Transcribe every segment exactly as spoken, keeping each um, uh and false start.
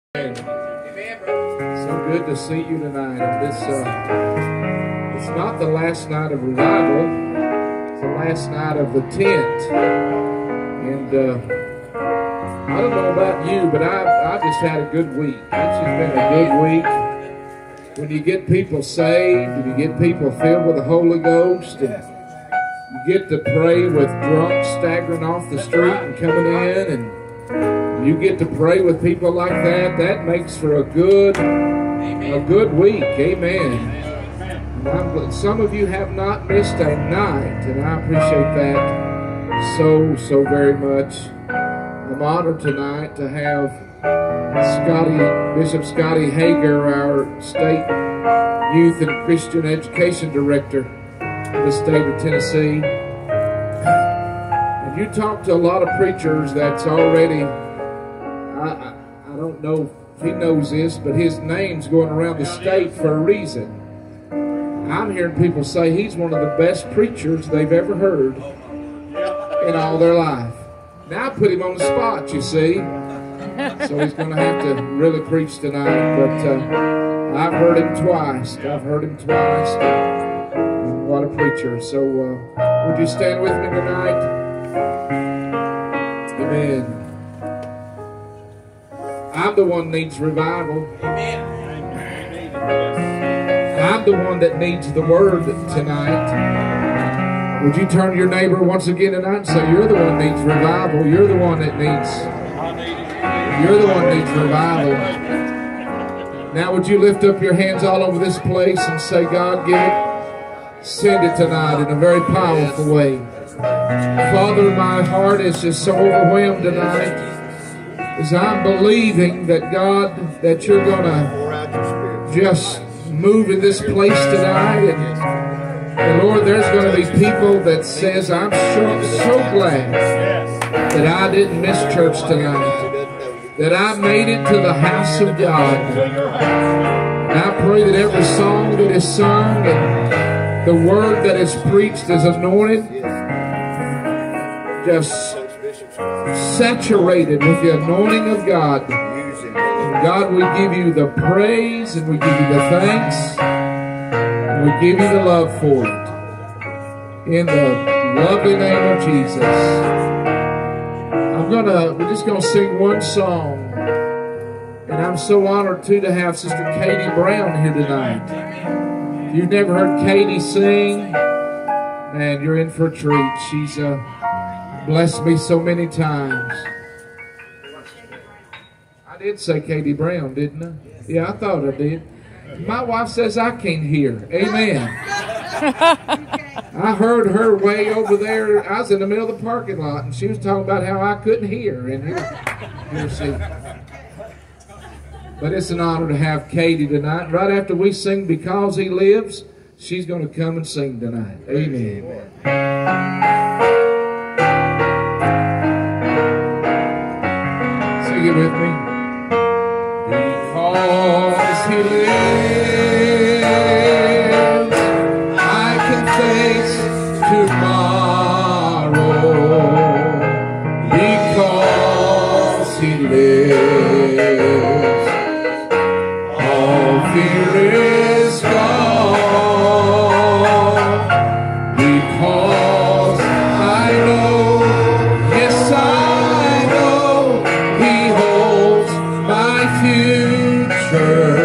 So good to see you tonight. On this, uh, it's not the last night of revival. It's the last night of the tent. And uh, I don't know about you, but I've, I've just had a good week. It's just been a good week. When you get people saved, and you get people filled with the Holy Ghost, and you get to pray with drunks staggering off the street and coming in, and you get to pray with people like that, that makes for a good, a good week. Amen. And I'm, some of you have not missed a night, and I appreciate that so, so very much. I'm honored tonight to have Scottie, Bishop Scottie Hagar, our state youth and Christian education director of the state of Tennessee. And you talk to a lot of preachers that's already, I, I, I don't know if he knows this, but his name's going around the state for a reason. I'm hearing people say he's one of the best preachers they've ever heard in all their life. Now I put him on the spot, you see. So he's going to have to really preach tonight. But uh, I've heard him twice. I've heard him twice. And what a preacher. So uh, would you stand with me tonight? Amen. I'm the one that needs revival. I'm the one that needs the word tonight. Would you turn to your neighbor once again tonight and say, you're the one that needs revival. You're the one that needs, you're the one that needs revival. Now would you lift up your hands all over this place and say, God, give it. Send it tonight in a very powerful way. Father, my heart is just so overwhelmed tonight as I'm believing that, God, that you're going to just move in this place tonight. And, and Lord, there's going to be people that says, I'm so, so glad that I didn't miss church tonight, that I made it to the house of God. And I pray that every song that is sung and the word that is preached is anointed, just saturated with the anointing of God. And God, we give you the praise and we give you the thanks and we give you the love for it. In the lovely name of Jesus. I'm gonna, we're just gonna sing one song. And I'm so honored too to have Sister Kadie Brown here tonight. If you've never heard Kadie sing, man, you're in for a treat. She's uh, blessed me so many times. I did say Kadie Brown, didn't I? Yeah, I thought I did. My wife says I can't hear. Amen. I heard her way over there. I was in the middle of the parking lot, and she was talking about how I couldn't hear. And here, here see. But it's an honor to have Kadie tonight. Right after we sing Because He Lives, she's going to come and sing tonight. Amen. Sing it with me. Because He lives, I can face tomorrow. Because He lives, all fear is gone. Because I know, yes I know, He holds my future.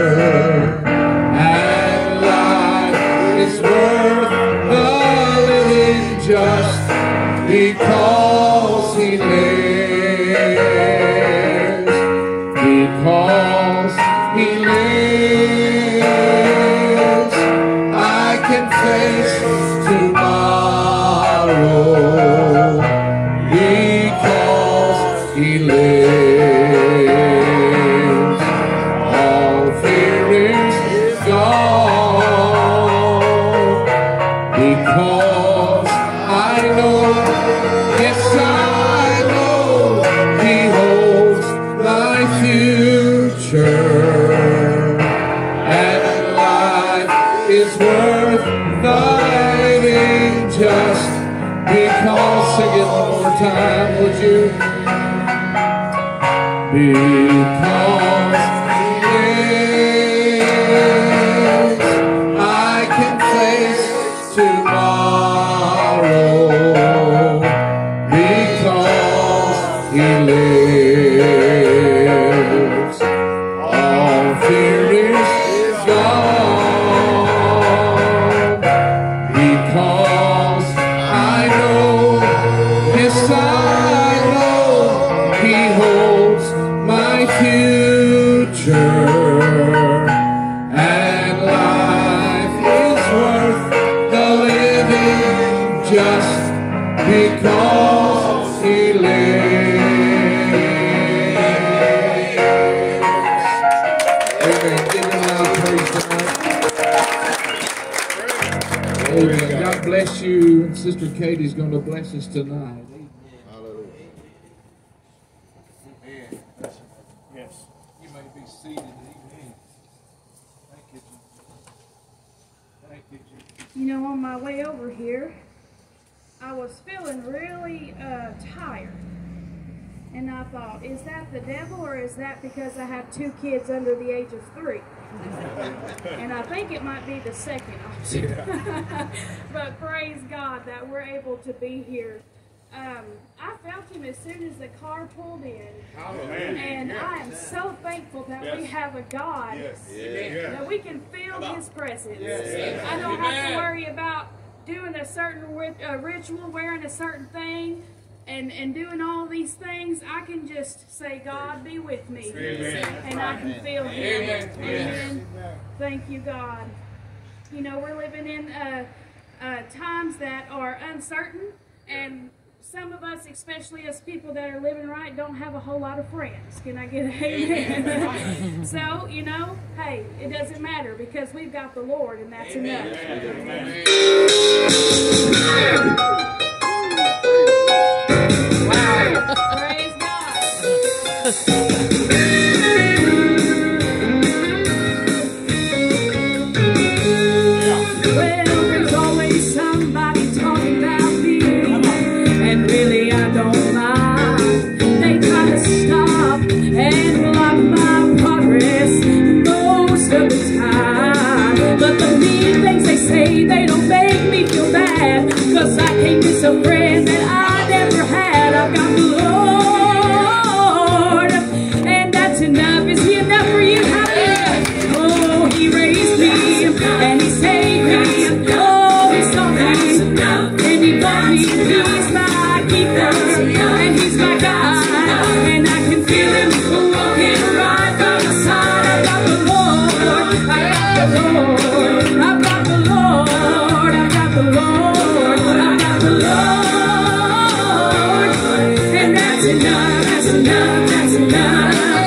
And life is worth the living just because He lives. Because He lives, I can face tomorrow. Because He lives, all fear is gone. Because I know, yes I know, He holds my future. And life is worth the living just because. Sing it one more time, would you? Because because He lives. Amen. Give Him a loud praise tonight. Amen. God bless you. Sister Kadie's going to bless us tonight. Hallelujah. Amen. Yes. You may be seated. Amen. Thank you, Jesus. Thank you, Jesus. You know, on my way over here, I was feeling really uh, tired. And I thought, is that the devil or is that because I have two kids under the age of three? And I think it might be the second option. But praise God that we're able to be here. Um, I felt Him as soon as the car pulled in. Amen. And I am so thankful that Yes. we have a God Yes. that we can feel His presence. Yes. I don't have to worry about doing a certain rit uh, ritual, wearing a certain thing, and, and doing all these things. I can just say, God, be with me. Amen. And I can feel Him. Amen. Amen. Thank you, God. You know, we're living in uh, uh, times that are uncertain, and some of us, especially us people that are living right, don't have a whole lot of friends. Can I get an amen? So, you know, hey, it doesn't matter because we've got the Lord, and that's Amen. enough. Amen. Praise God. Well, there's always somebody talking about me, and really I don't mind. They try to stop and block my progress most of the time. But the mean things they say, they don't make me feel bad, 'cause I can't miss a friend that I never had. I've got the Lord, and that's enough. Is He enough for you? Oh, He raised me, and He saved me. Oh, He saw me, and He bought me. He's my keeper, and He's my God, and I can feel Him walking right by my side. I've got the Lord, I've got the Lord, I've got the Lord, I've got the Lord, I've got the Lord, and that's enough, that's enough, that's enough.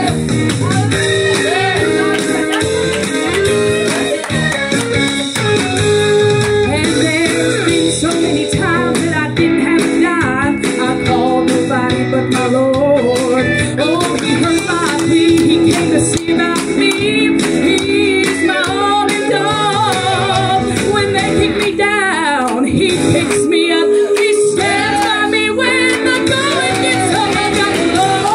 And there's been so many times that I didn't have a dime. I called nobody but my Lord. Oh, He heard my plea, He came to see about me. He's my all and all. When they kick me down, He picks me up. He stands by me when the going gets tough. I got the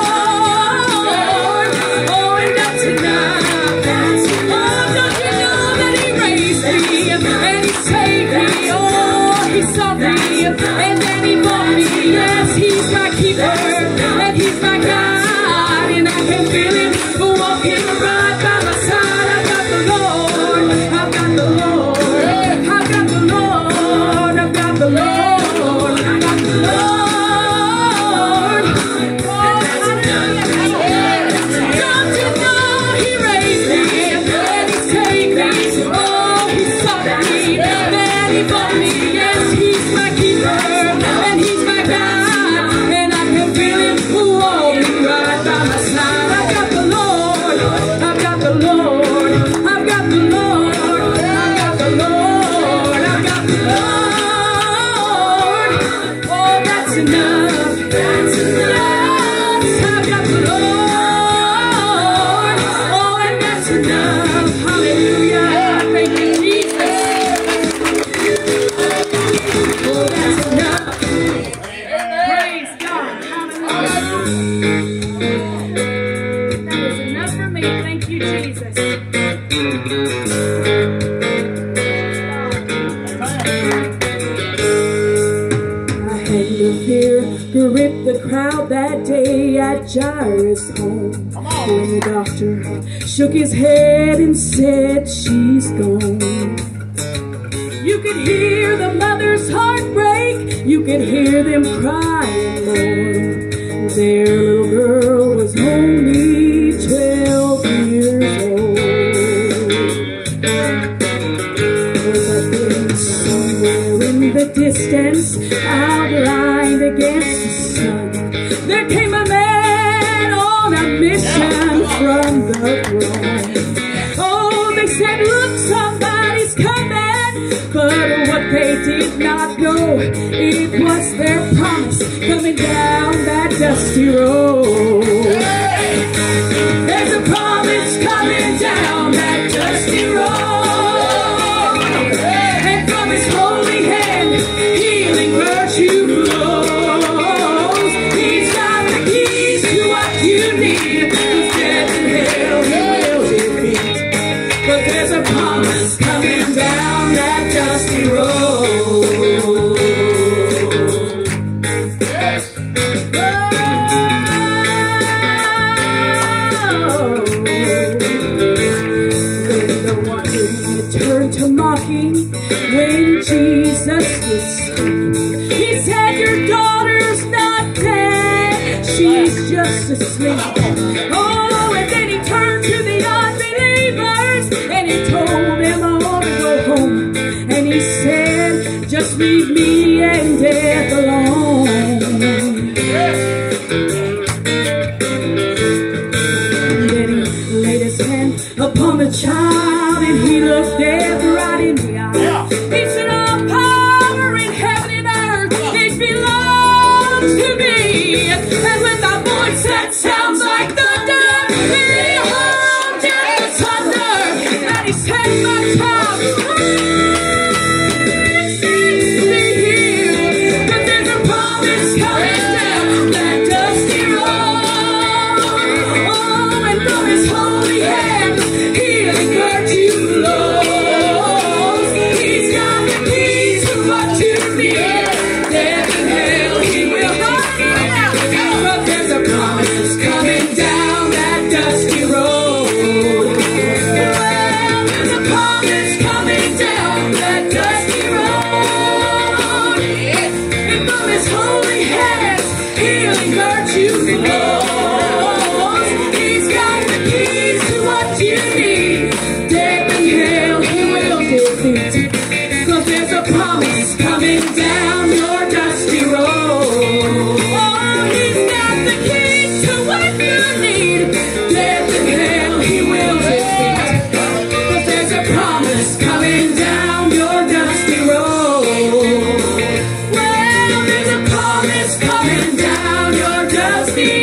Lord. Oh, and that's enough. That's enough. Oh, don't you know that He raised me and He saved me? Oh, He saw me and then He bought me. Yes, He's my keeper and He's my God, and I can feel Him walking right by my side. I've got the Lord, I've got the Lord, I've got the Lord, I've got the Lord, I've got the Lord. Oh, hallelujah. Don't you know He raised me and He saved me? Oh, He saw me and He bought me. Yes, He's my keeper and He's my God, and I can feel Him walking right by my side. I've got the Lord, I've got the Lord, I've got the Lord, I've got the Lord, I've got the Lord. Oh, that's enough, that's enough. I've got the Lord. Oh, and that's enough. Hallelujah. Thank you, Jesus. Oh, that's enough. Praise God. Hallelujah. That is enough for me. Thank you, Jesus. I had no fear gripped the crowd that day at Jairus' home. When the doctor shook his head and said, she's gone. You could hear the mother's heart break. You could hear them crying more. Their little girl was only twelve years old. But then somewhere in the distance, out their promise coming down that dusty road. There's a promise coming down that dusty road, and from His holy hand, healing virtue flows. He's got the keys to what you need. Cause death and hell He will defeat. But there's a promise coming down that dusty road. Yes. Turn to mocking when Jesus was speaking. He said, your daughter's not dead, she's just asleep. Oh, and then He turned to the unbelievers and He told them all to go home. And He said, just leave me and death alone. And then He laid His hand upon the child and He looked death right in the eye. Yeah. He said, all power in heaven and earth, it belongs to me. And with my voice that sounds like thunder, behold, death is thunder. And He said, my child, seems to be healed. But there's a promise coming down that dusty road. Oh, and from His holy hand, healing virtue flows. He's got the keys to what you need. Death and hell He will not out. But there's a promise coming down that dusty road. Well, there's a promise coming down that dusty road. And from His holy hands, healing virtue flows. He's got the keys to what you need. Death and hell He will defeat. Cause there's a promise coming down your dusty road. Oh, He's got the keys to what you need. Death and hell He will defeat. Cause there's a promise coming down your dusty road. Well, there's a promise coming down your dusty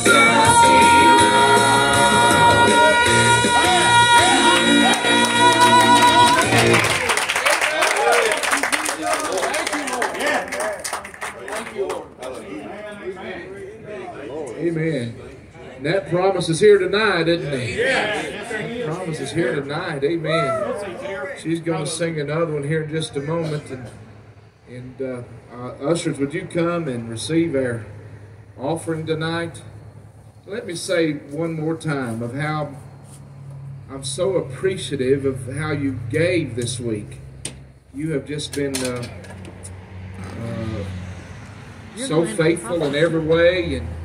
Amen. And that promise is here tonight, isn't it? That promise is here tonight. Amen. She's going to sing another one here in just a moment. And, and uh, uh, ushers, would you come and receive our offering tonight? Let me say one more time of how I'm so appreciative of how you gave this week. You have just been uh, uh, so faithful in every way, and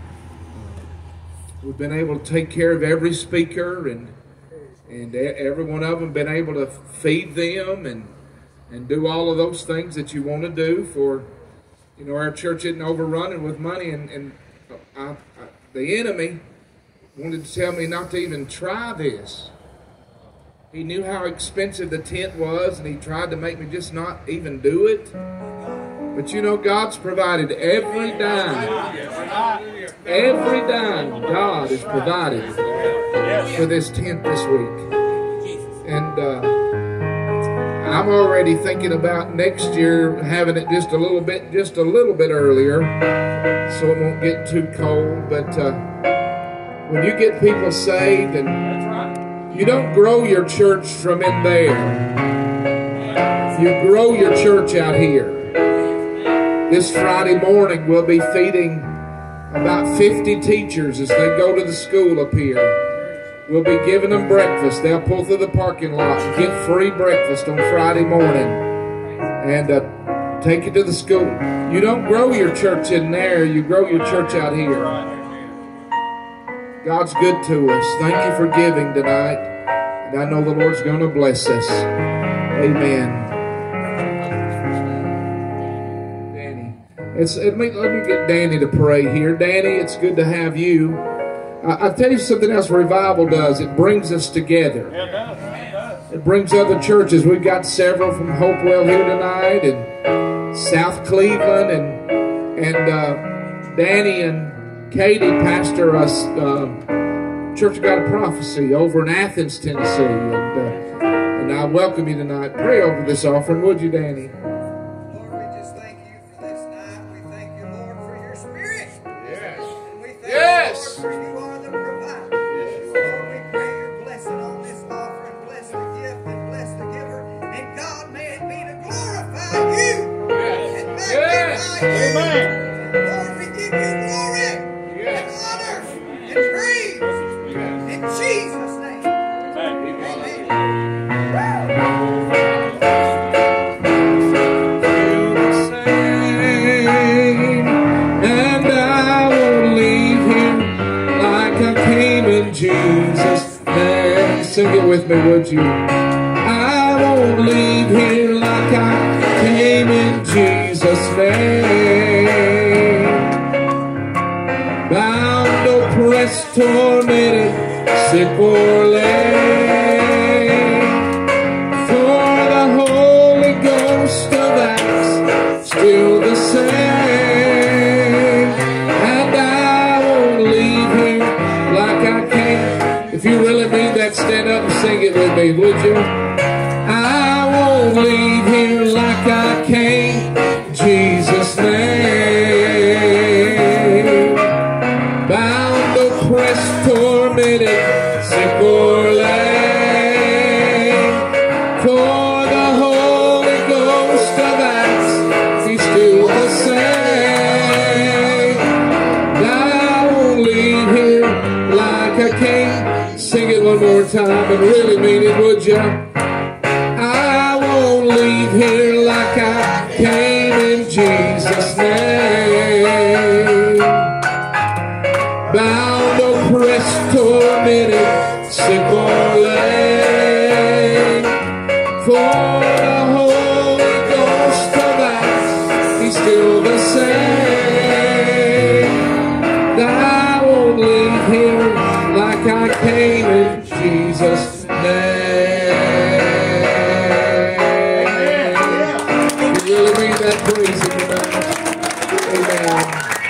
we've been able to take care of every speaker, and and every one of them been able to feed them and and do all of those things that you want to do for, you know, our church isn't overrunning with money, and and I, I, the enemy wanted to tell me not to even try this. He knew how expensive the tent was, and he tried to make me just not even do it. But you know, God's provided every dime. Every dime God has provided for this tent this week. And uh, I'm already thinking about next year having it just a little bit, just a little bit earlier, so it won't get too cold. But uh, when you get people saved, and you don't grow your church from in there, you grow your church out here. This Friday morning we'll be feeding about fifty teachers as they go to the school up here. We'll be giving them breakfast. They'll pull through the parking lot and get free breakfast on Friday morning and uh, take it to the school. You don't grow your church in there, you grow your church out here. God's good to us. Thank you for giving tonight. And I know the Lord's going to bless us. Amen. It's, let, me, let me get Danny to pray here. Danny, it's good to have you. Uh, I'll tell you something else revival does. It brings us together. Yeah, it does. It does. It brings other churches. We've got several from Hopewell here tonight, and South Cleveland, and And uh, Danny and Kadie pastor us uh, Church of God of Prophecy over in Athens, Tennessee. And, uh, and I welcome you tonight. Pray over this offering, would you, Danny? Lord, we just thank you for this night. We thank you, Lord, for your Spirit. Yes. And we thank Yes. you, Lord, for you are the provider. Lord, we pray your blessing on this offering. Bless the gift and bless the giver. And God, may it be to glorify you and magnify Yes. you. Amen. Lord, we give you glory Yes. and honor and praise. In Jesus' name. Amen. And I won't leave here like I came in Jesus' name. Sing it with me, would you? I won't leave here like I came in Jesus' name. Bound, oppressed, tormented, sick or lame. For the Holy Ghost of Acts, still the same. And I won't leave here like I came. If you really mean that, stand up and sing it with me, would you? I won't leave here like I came, Jesus' name. Bound, oppressed, tormented, sick or lame. For the Holy Ghost of Acts, He's still the same. I won't leave here like I came. Sing it one more time and really mean it, would ya? I won't leave here like I came in Jesus' name. Bound, oppressed, tormented, sick or lame. For the Holy Ghost of Acts, He's still the same. I won't leave here like I came in Jesus' name. You really mean that praise in your mouth.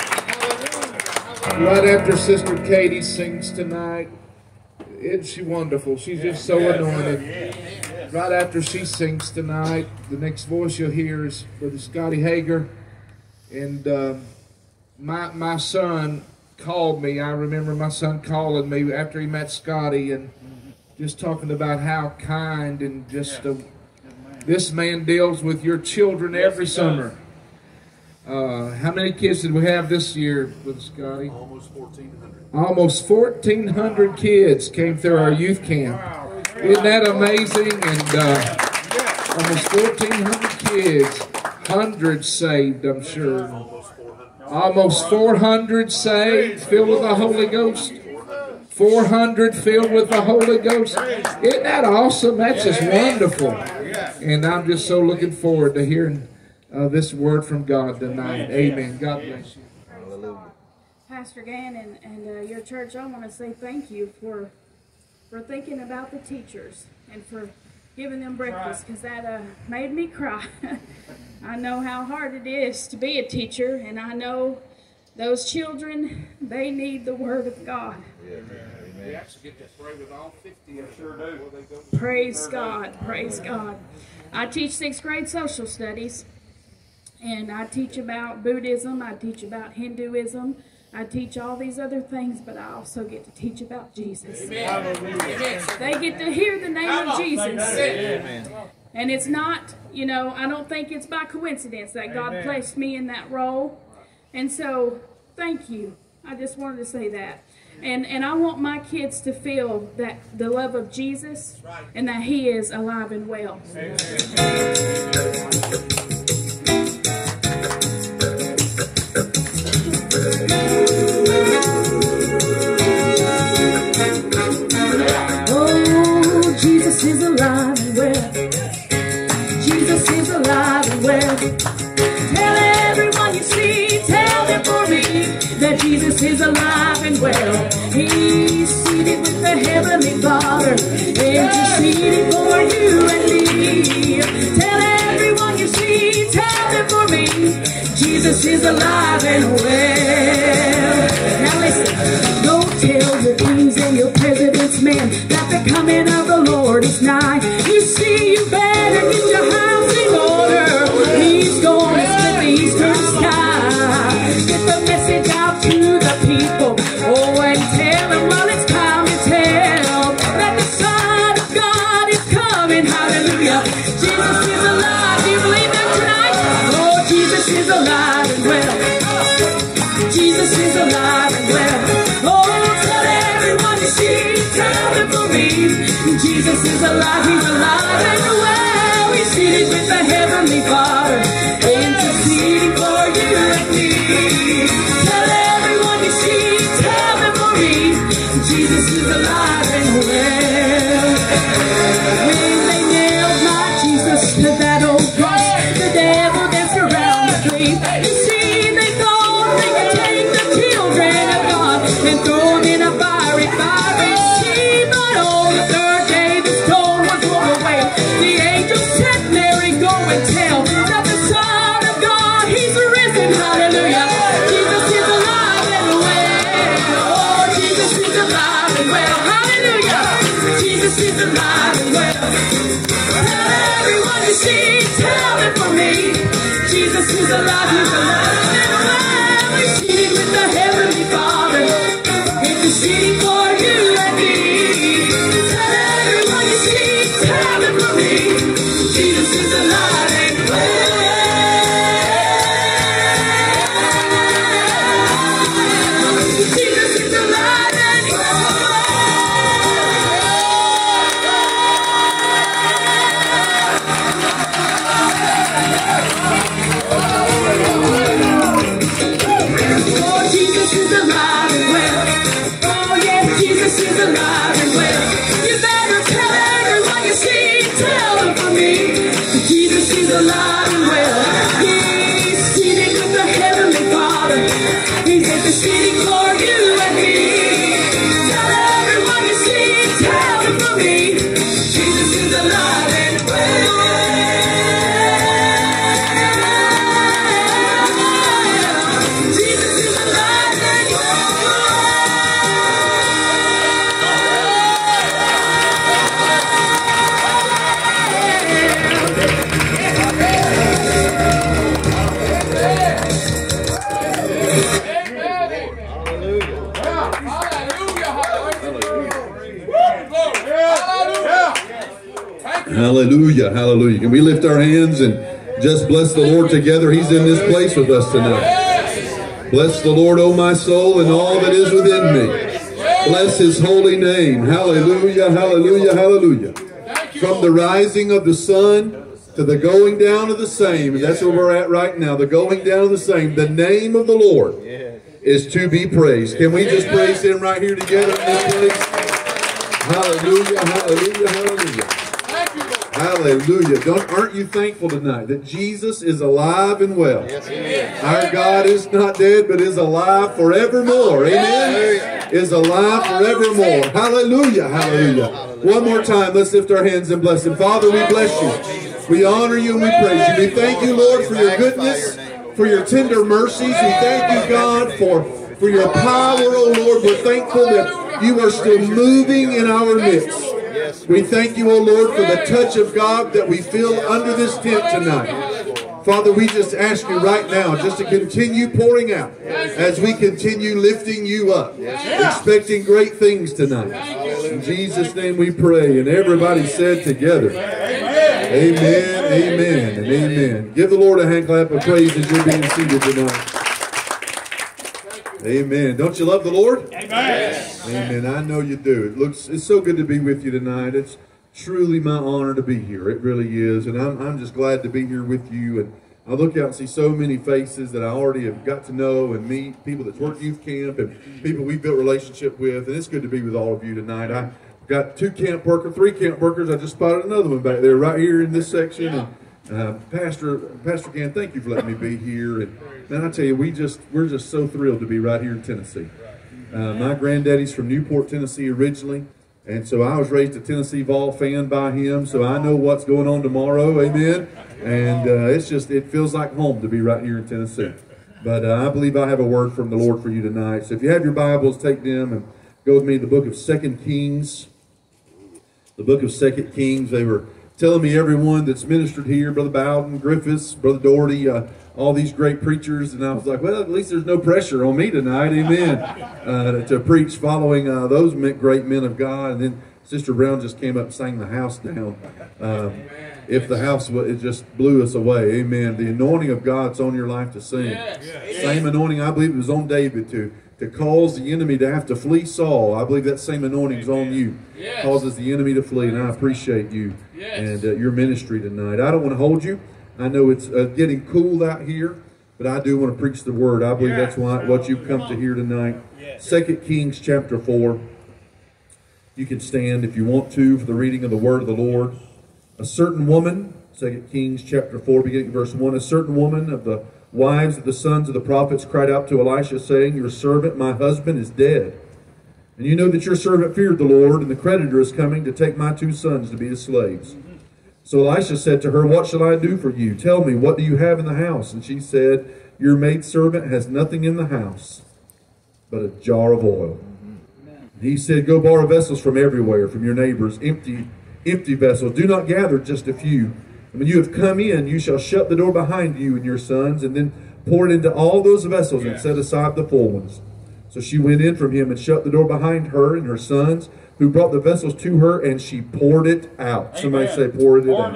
Amen. Right after Sister Kadie sings tonight, isn't she wonderful? She's just so anointed. Right after she sings tonight, the next voice you'll hear is Brother Scottie Hagar. And um, my my son called me. I remember my son calling me after he met Scottie and just talking about how kind and just uh, this man deals with your children every summer. Uh, how many kids did we have this year with Scottie? Almost fourteen hundred. Almost fourteen hundred kids came through our youth camp. Isn't that amazing? And uh, almost fourteen hundred kids, hundreds saved, I'm sure. Almost four hundred saved, filled with the Holy Ghost. four hundred filled with the Holy Ghost. Isn't that awesome? That's just wonderful. And I'm just so looking forward to hearing uh, this word from God tonight. Amen. God bless you. Pastor Gann and, and uh, your church, I want to say thank you for for thinking about the teachers and for giving them breakfast, because that uh, made me cry. I know how hard it is to be a teacher, and I know those children, they need the Word of God. We actually get to pray with all fifty of them. Praise God, praise God. I teach sixth grade social studies, and I teach about Buddhism, I teach about Hinduism, I teach all these other things, but I also get to teach about Jesus. Amen. They get to hear the name of Jesus. Amen. And it's not, you know, I don't think it's by coincidence that God Amen. Placed me in that role. And so, thank you. I just wanted to say that. And and I want my kids to feel that the love of Jesus and that He is alive and well. Amen. Oh, Jesus is alive and well. Jesus is alive and well. Tell everyone you see, tell them for me that Jesus is alive and well. He's seated with the Heavenly Father, interceding for you and me. Tell everyone you see, tell them for me, Jesus Jesus is alive and well. Now listen, go tell your kings and your presidents, men, that the coming of the Lord is nigh. You see, you better get your house in order. He's going to split the eastern sky. Get the message out to the people. Oh, and tell them while it's time to tell that the Son of God is coming. Hallelujah. Jesus is alive. Do you believe that tonight? Oh, Jesus is alive and well. Jesus is alive and well. Oh, tell everyone you see, tell them for me. Jesus is alive, he's alive and well. He's seated with the Heavenly Father, interceding for you and me. Tell everyone you see, tell them for me. Jesus is alive and well. When they nailed my Jesus to that old cross, the devil danced around the grave. You see, they thought they could take the children of God and throw them in a fiery, fiery sea. But on the third day, the stone was rolled away. The angel said, Mary, go and tell that the Son of God, he's risen. Hallelujah. Jesus is alive and well. Oh, Jesus is alive and well. Hallelujah. Jesus is alive and well. Tell everyone you see, tell them for me. Jesus is alive, he's alive and well. He's seated with the Heavenly Father, interceding for you and me. Tell everyone you see, tell them for me. Jesus is alive and well. Jesus is alive and well. Oh, Jesus is alive and well. Oh, yes, Jesus is alive and well. You better tell everyone you see, tell them for me. Jesus is alive and well. He's seated with the Heavenly Father. He's interceding for you and me. Tell everyone you see, tell them for me. Jesus is alive and well. Jesus is alive and Hallelujah, hallelujah. Can we lift our hands and just bless the Lord together? He's in this place with us tonight. Bless the Lord, O my soul, and all that is within me. Bless his holy name. Hallelujah, hallelujah, hallelujah. From the rising of the sun to the going down of the same, and that's where we're at right now, the going down of the same, the name of the Lord is to be praised. Can we just praise him right here together in this place? Hallelujah, hallelujah, hallelujah. Hallelujah. Don't, aren't you thankful tonight that Jesus is alive and well? Yes, amen. Our God is not dead, but is alive forevermore. Amen. Is alive forevermore. Hallelujah. Hallelujah. One more time, let's lift our hands and bless him. Father, we bless you. We honor you and we praise you. We thank you, Lord, for your goodness, for your tender mercies. We thank you, God, for, for your power, oh Lord. We're thankful that you are still moving in our midst. We thank you, O Lord, for the touch of God that we feel under this tent tonight. Father, we just ask you right now just to continue pouring out as we continue lifting you up, expecting great things tonight. In Jesus' name we pray. And everybody said together, amen, amen, and amen. Give the Lord a hand clap of praise as you're being seated tonight. Amen. Don't you love the Lord? Amen. Amen. I know you do. It looks, it's so good to be with you tonight. It's truly my honor to be here. It really is. And I'm, I'm just glad to be here with you. And I look out and see so many faces that I already have got to know and meet, people that's worked youth camp and people we've built relationship with. And it's good to be with all of you tonight. I got two camp workers, three camp workers. I just spotted another one back there right here in this section. And Uh, Pastor, Pastor Gann, thank you for letting me be here. And man, I tell you, we just we're just so thrilled to be right here in Tennessee. Uh, my granddaddy's from Newport, Tennessee originally, and so I was raised a Tennessee Vol fan by him. So I know what's going on tomorrow. Amen. And uh, it's just it feels like home to be right here in Tennessee. But uh, I believe I have a word from the Lord for you tonight. So if you have your Bibles, take them and go with me to the book of Second Kings. The book of Second Kings. They were telling me everyone that's ministered here, Brother Bowden, Griffiths, Brother Doherty, uh, all these great preachers. And I was like, well, at least there's no pressure on me tonight, amen, uh, to preach following uh, those great men of God. And then Sister Brown just came up and sang the house down. Um, if the house, it just blew us away, amen. The anointing of God's on your life to sing. Yes. Same anointing, I believe it was on David to, to cause the enemy to have to flee Saul. I believe that same anointing is on you. Yes. Causes the enemy to flee, and I appreciate you yes. and uh, your ministry tonight. I don't want to hold you. I know it's uh, getting cool out here, but I do want to preach the word. I believe that's why, what you've come to hear tonight. Second Kings chapter four. You can stand if you want to for the reading of the word of the Lord. A certain woman, Second Kings chapter four, beginning verse one, a certain woman of the wives of the sons of the prophets cried out to Elisha, saying, your servant, my husband, is dead. And you know that your servant feared the Lord, and the creditor is coming to take my two sons to be his slaves. So Elisha said to her, what shall I do for you? Tell me, what do you have in the house? And she said, your maidservant has nothing in the house but a jar of oil. And he said, go borrow vessels from everywhere, from your neighbors, empty empty vessels. Do not gather just a few. And when you have come in, you shall shut the door behind you and your sons, and then pour it into all those vessels and set aside the full ones. So she went in from him and shut the door behind her and her sons, who brought the vessels to her, and she poured it out. Amen. Somebody say, poured it out.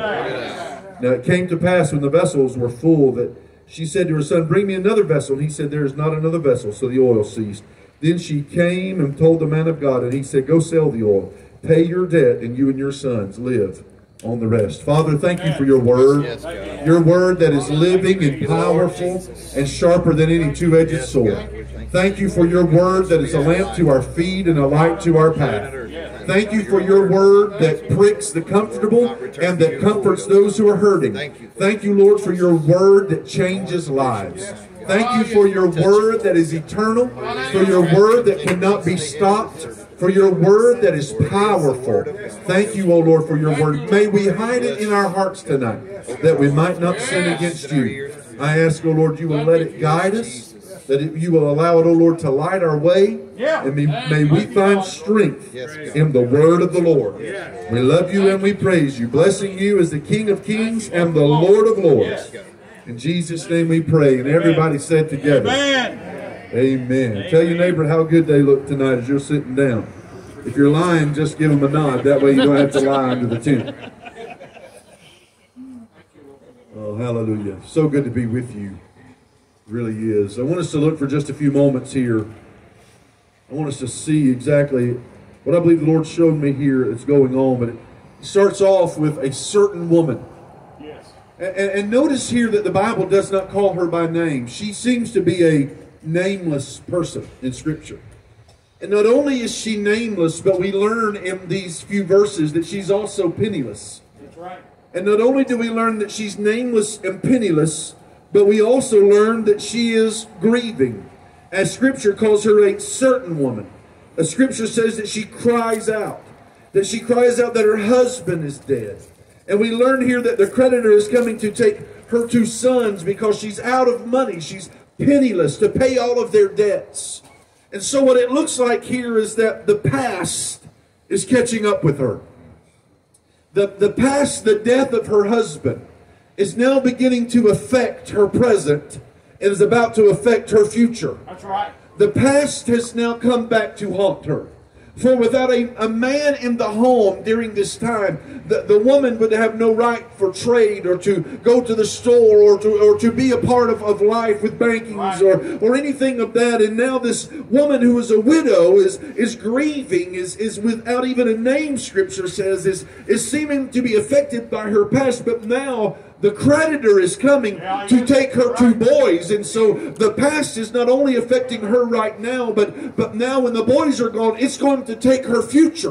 Now it came to pass when the vessels were full that she said to her son, bring me another vessel. And he said, there is not another vessel. So the oil ceased. Then she came and told the man of God, and he said, go sell the oil. Pay your debt, and you and your sons live on the rest. Father, thank you for your word. Yes, your word that is living and powerful and sharper than any two-edged yes, sword. Thank you for your word that is a lamp to our feet and a light to our path. Thank you for your word that pricks the comfortable and that comforts those who are hurting. Thank you, Lord, for your word that changes lives. Thank you for your word that is eternal, for your word that cannot be stopped, for your word that is powerful. Thank you, O Lord, for your word. May we hide it in our hearts tonight, that we might not sin against you. I ask, O Lord, you will let it guide us, that it, you will allow it, O Lord, to light our way, and may, may we find strength in the word of the Lord. We love you and we praise you, blessing you as the King of kings and the Lord of lords. In Jesus' name we pray, and everybody said together, Amen. Amen. Amen. Tell your neighbor how good they look tonight as you're sitting down. If you're lying, just give them a nod. That way you don't have to lie under the tent. Oh, hallelujah. So good to be with you. It really is. I want us to look for just a few moments here. I want us to see exactly what I believe the Lord showed me here that's going on. But it starts off with a certain woman. Yes. And, and notice here that the Bible does not call her by name. She seems to be a nameless person in Scripture. And not only is she nameless, but we learn in these few verses that she's also penniless. That's right. And not only do we learn that she's nameless and penniless, but we also learn that she is grieving. As Scripture calls her a certain woman. As Scripture says that she cries out. That she cries out that her husband is dead. And we learn here that the creditor is coming to take her two sons because she's out of money. She's penniless to pay all of their debts. And so what it looks like here is that the past is catching up with her. The, the past, the death of her husband, is now beginning to affect her present and is about to affect her future. That's right. The past has now come back to haunt her. For without a, a man in the home during this time, the, the woman would have no right for trade or to go to the store or to or to be a part of, of life with bankings right. or, or anything of that. And now this woman who is a widow is, is grieving, is, is without even a name, Scripture says, is, is seeming to be affected by her past. But now the creditor is coming to take her two boys. And so the past is not only affecting her right now, but, but now when the boys are gone, it's going to take her future.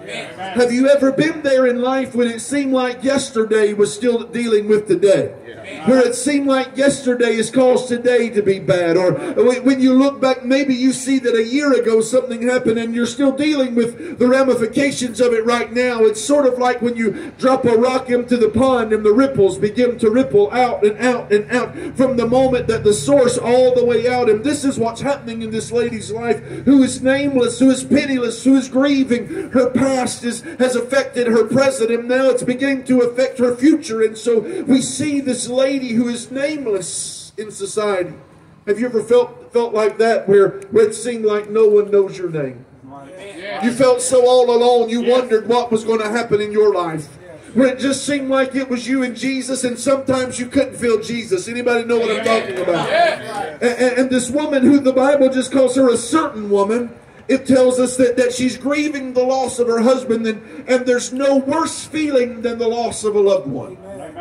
Have you ever been there in life when it seemed like yesterday was still dealing with today? Where it seemed like yesterday has caused today to be bad. Or when you look back, maybe you see that a year ago something happened and you're still dealing with the ramifications of it right now. It's sort of like when you drop a rock into the pond and the ripples begin to ripple out and out and out from the moment that the source all the way out. And this is what's happening in this lady's life, who is nameless, who is penniless, who is grieving. Her past is, has affected her present, and now it's beginning to affect her future. And so we see this lady who is nameless in society. Have you ever felt felt like that, where, where it seemed like no one knows your name? You felt so all alone, you wondered what was going to happen in your life. Where it just seemed like it was you and Jesus, and sometimes you couldn't feel Jesus. Anybody know what I'm talking about? And, and, and this woman, who the Bible just calls her a certain woman, it tells us that, that she's grieving the loss of her husband, and, and there's no worse feeling than the loss of a loved one.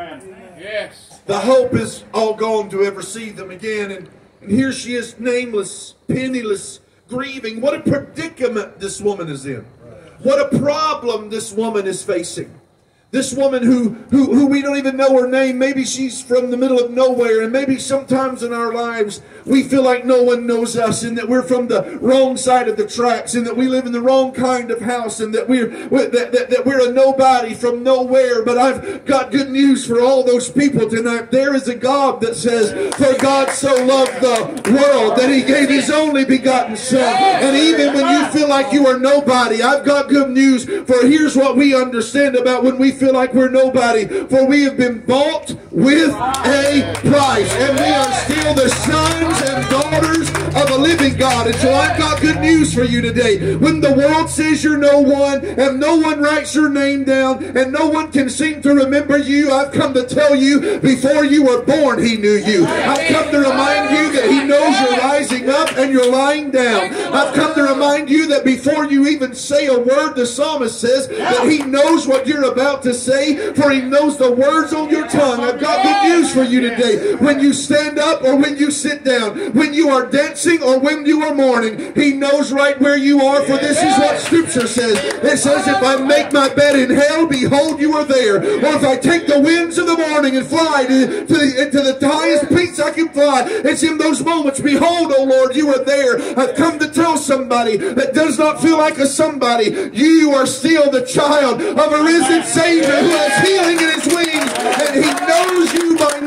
Yes. The hope is all gone to ever see them again. And, and here she is, nameless, penniless, grieving. What a predicament this woman is in. What a problem this woman is facing. This woman who, who, who we don't even know her name. Maybe she's from the middle of nowhere. And maybe sometimes in our lives we feel like no one knows us, and that we're from the wrong side of the tracks, and that we live in the wrong kind of house, and that we're, that, that, that we're a nobody from nowhere. But I've got good news for all those people tonight. There is a God that says, for God so loved the world that He gave His only begotten Son. And even when you feel like you are nobody, I've got good news. For here's what we understand about when we feel like we're nobody. For we have been bought with a price, and we are still the sons and daughters of a living God. And so I've got good news for you today. When the world says you're no one, and no one writes your name down, and no one can seem to remember you, I've come to tell you, before you were born He knew you. I've come to remind you that He knows you're rising up and you're lying down. I've come to remind you that before you even say a word, the psalmist says that He knows what you're about to say, for He knows the words on your tongue. I've got good news for you today. When you stand up or when you sit down, when you are dancing or when you are mourning, He knows right where you are. For this is what Scripture says. It says, if I make my bed in hell, behold, you are there. Or if I take the winds of the morning and fly to, to, the, to the highest peaks I can fly, it's in those moments, behold, O Lord, you are there. I've come to tell somebody that does not feel like a somebody, you are still the child of a risen Savior who has healing in His wings, and He knows you by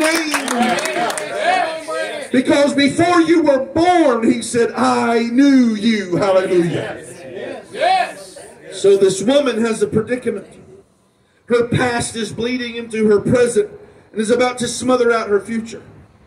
name. Because before you were born, He said, I knew you. Hallelujah. Yes. So this woman has a predicament. Her past is bleeding into her present and is about to smother out her future.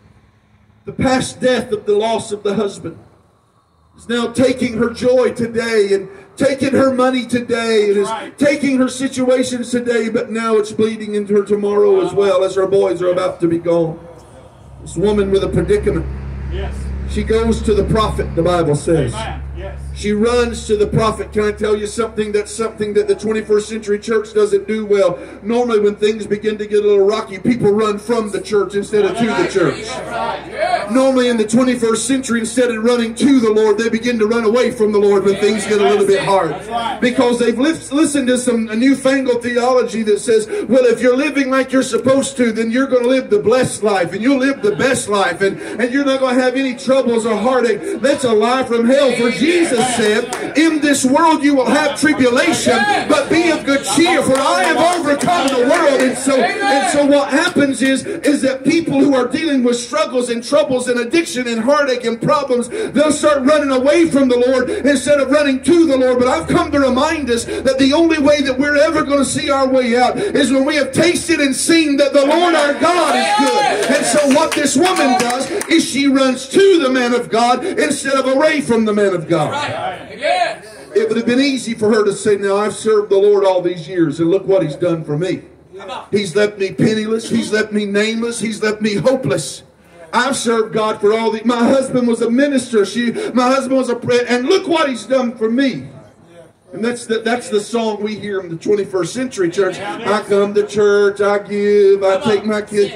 The past death of the loss of the husband is now taking her joy today, and taking her money today, and is taking her situations today, but now it's bleeding into her tomorrow as well, as her boys are about to be gone. This woman with a predicament. Yes. She goes to the prophet, the Bible says. Amen. Yes. She runs to the prophet. Can I tell you something? That's something that the twenty-first century church doesn't do well. Normally when things begin to get a little rocky, people run from the church instead of to the church. Normally in the twenty-first century, instead of running to the Lord, they begin to run away from the Lord when things get a little bit hard. Because they've listened to some a newfangled theology that says, well, if you're living like you're supposed to, then you're going to live the blessed life, and you'll live the best life, and, and you're not going to have any troubles or heartache. That's a lie from hell. For Jesus said, in this world you will have tribulation, but be of good cheer, for I have overcome the world. And so, and so what happens is, is that people who are dealing with struggles and troubles and addiction and heartache and problems, they'll start running away from the Lord instead of running to the Lord. But I've come to remind us that the only way that we're ever going to see our way out is when we have tasted and seen that the Lord our God is good. And so what this woman does is she runs to the man of God instead of away from the man of God. Yes. It would have been easy for her to say, now I've served the Lord all these years, and look what He's done for me. He's left me penniless. He's left me nameless. He's left me hopeless. I've served God for all the... My husband was a minister. She, my husband was a... And look what He's done for me. And that's the, that's the song we hear in the twenty-first century church. I come to church, I give, I take my kids.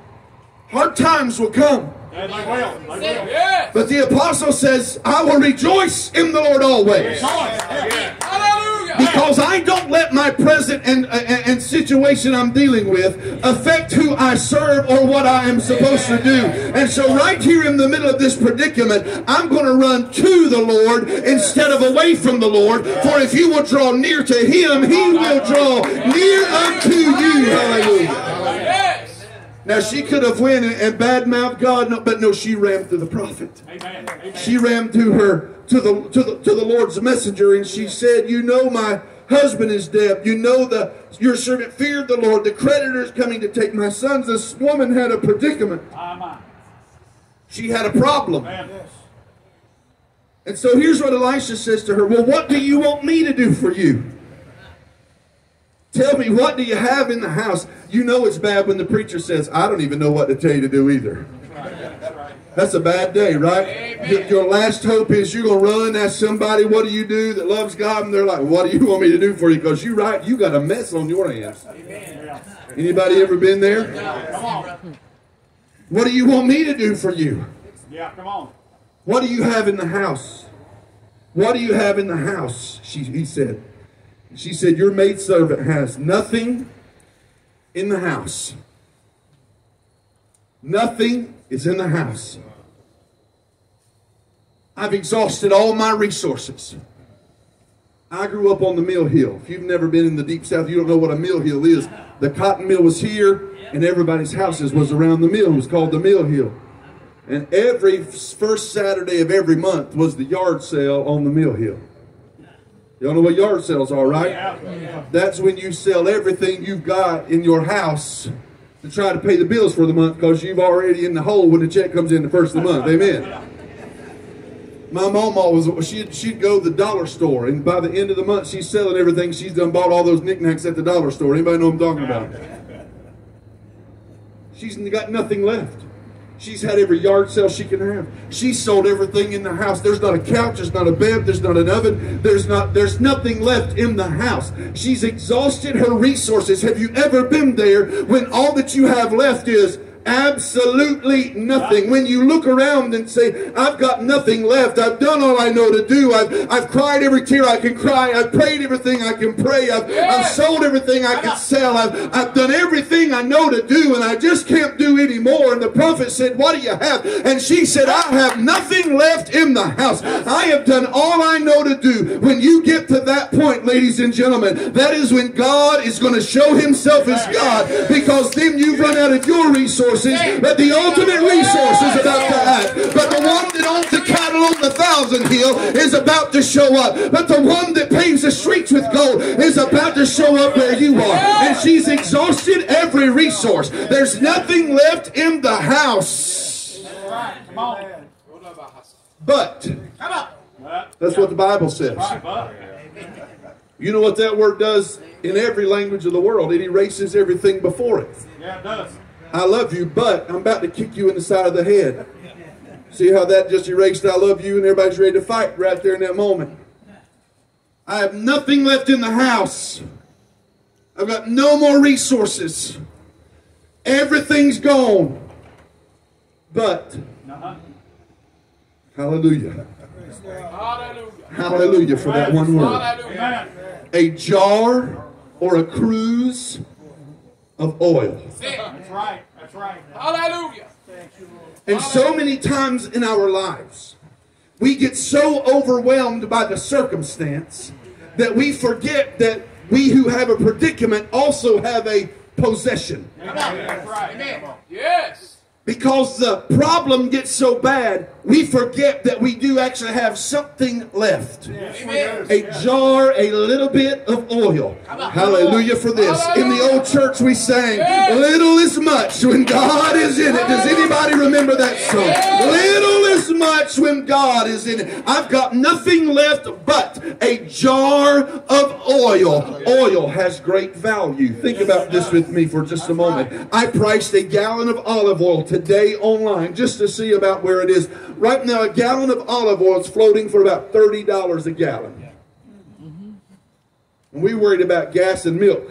Hard times will come. But the apostle says, I will rejoice in the Lord always. Hallelujah. Because I don't let my present and, and, and situation I'm dealing with affect who I serve or what I am supposed to do. And so right here in the middle of this predicament, I'm going to run to the Lord instead of away from the Lord. For if you will draw near to him, he will draw near unto you. Hallelujah. Now she could have went and badmouthed God, but no, she ran to the prophet. Amen. Amen. She ran to her to the to the to the Lord's messenger, and she said, "You know my husband is dead. You know the your servant feared the Lord. The creditors coming to take my sons." This woman had a predicament. She had a problem. And so here's what Elisha says to her. Well, what do you want me to do for you? Tell me, what do you have in the house? You know it's bad when the preacher says, I don't even know what to tell you to do either. That's a bad day, right? Your, your last hope is you're going to run and ask somebody, what do you do that loves God? And they're like, what do you want me to do for you? Because you right, you got a mess on your hands. Anybody ever been there? Come on. What do you want me to do for you? Yeah, come on. What do you have in the house? What do you have in the house? She, he said. She said, your maidservant has nothing in the house. Nothing is in the house. I've exhausted all my resources. I grew up on the mill hill. If you've never been in the deep south, you don't know what a mill hill is. The cotton mill was here, and everybody's houses was around the mill. It was called the mill hill. And every first Saturday of every month was the yard sale on the mill hill. Y'all know what yard sales are, right? That's when you sell everything you've got in your house to try to pay the bills for the month, because you've already in the hole when the check comes in the first of the month. Amen. My mama was she'd, she'd go to the dollar store, and by the end of the month she's selling everything she's done bought all those knickknacks at the dollar store. Anybody know what I'm talking about? She's got nothing left. She's had every yard sale she can have. She's sold everything in the house. There's not a couch, there's not a bed, there's not an oven, there's not there's nothing left in the house. She's exhausted her resources. Have you ever been there when all that you have left is absolutely nothing? When you look around and say, I've got nothing left. I've done all I know to do. I've, I've cried every tear I can cry. I've prayed everything I can pray. I've, I've sold everything I can sell. I've, I've done everything I know to do, and I just can't do any more. And the prophet said, what do you have? And she said, I have nothing left in the house. I have done all I know to do. When you get to that point, ladies and gentlemen, that is when God is going to show himself as God, because then you've run out of your resources. But the ultimate resource is about to act. But the one that owns the cattle on the thousand hill is about to show up. But the one that paves the streets with gold is about to show up where you are. And she's exhausted every resource. There's nothing left in the house. But that's what the Bible says. You know what that word does in every language of the world? It erases everything before it. Yeah, it does. I love you, but I'm about to kick you in the side of the head. See how that just erased I love you, and everybody's ready to fight right there in that moment. I have nothing left in the house. I've got no more resources. Everything's gone. But, hallelujah. Hallelujah. Hallelujah for that one word. Hallelujah. A jar or a cruse of oil. That's right. That's right. Hallelujah. And so many times in our lives, we get so overwhelmed by the circumstance that we forget that we who have a predicament also have a possession. That's right. Amen. Yes. Because the problem gets so bad, we forget that we do actually have something left. Amen. A jar, a little bit of oil. Hallelujah for this. In the old church we sang, little is much when God is in it. Does anybody remember that song? Little is much when God is in it. I've got nothing left but a jar of oil. Oil has great value. Think about this with me for just a moment. I priced a gallon of olive oil today online just to see about where it is. Right now, a gallon of olive oil is floating for about thirty dollars a gallon. And we worried about gas and milk.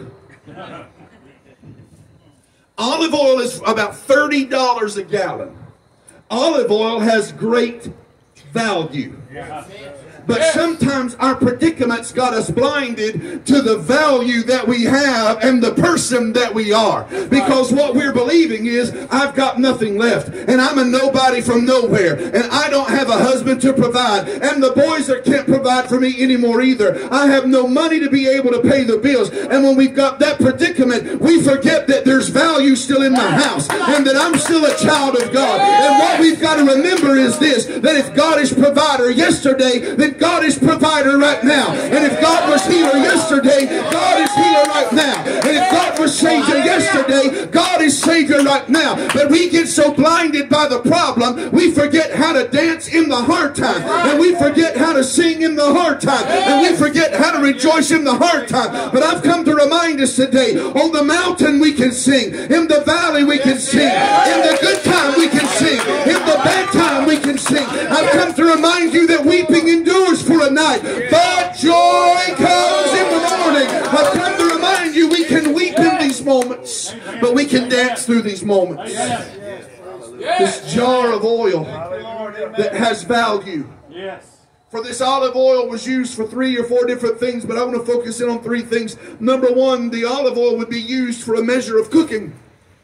Olive oil is about thirty dollars a gallon. Olive oil has great value. But sometimes our predicaments got us blinded to the value that we have and the person that we are. Because what we're believing is, I've got nothing left, and I'm a nobody from nowhere, and I don't have a husband to provide, and the boys that can't provide for me anymore either. I have no money to be able to pay the bills. And when we've got that predicament, we forget that there's value still in my house, and that I'm still a child of God. And what we've got to remember is this, that if God is provider yesterday, then God is provider right now. And if God was healer yesterday, God is healer right now. And if God was Savior yesterday, God is Savior right now. But we get so blinded by the problem, we forget how to dance in the hard time. And we forget how to sing in the hard time. And we forget how to rejoice in the hard time. But I've come to remind us today, on the mountain we can sing. In the valley we can sing. In the good time we can sing. In the bad time we can sing. I've come to remind you that weeping endures for a night, but joy comes in the morning. I've come to remind you, we can weep in these moments, but we can dance through these moments. This jar of oil that has value. For this olive oil was used for three or four different things, but I want to focus in on three things. Number one, the olive oil would be used for a measure of cooking.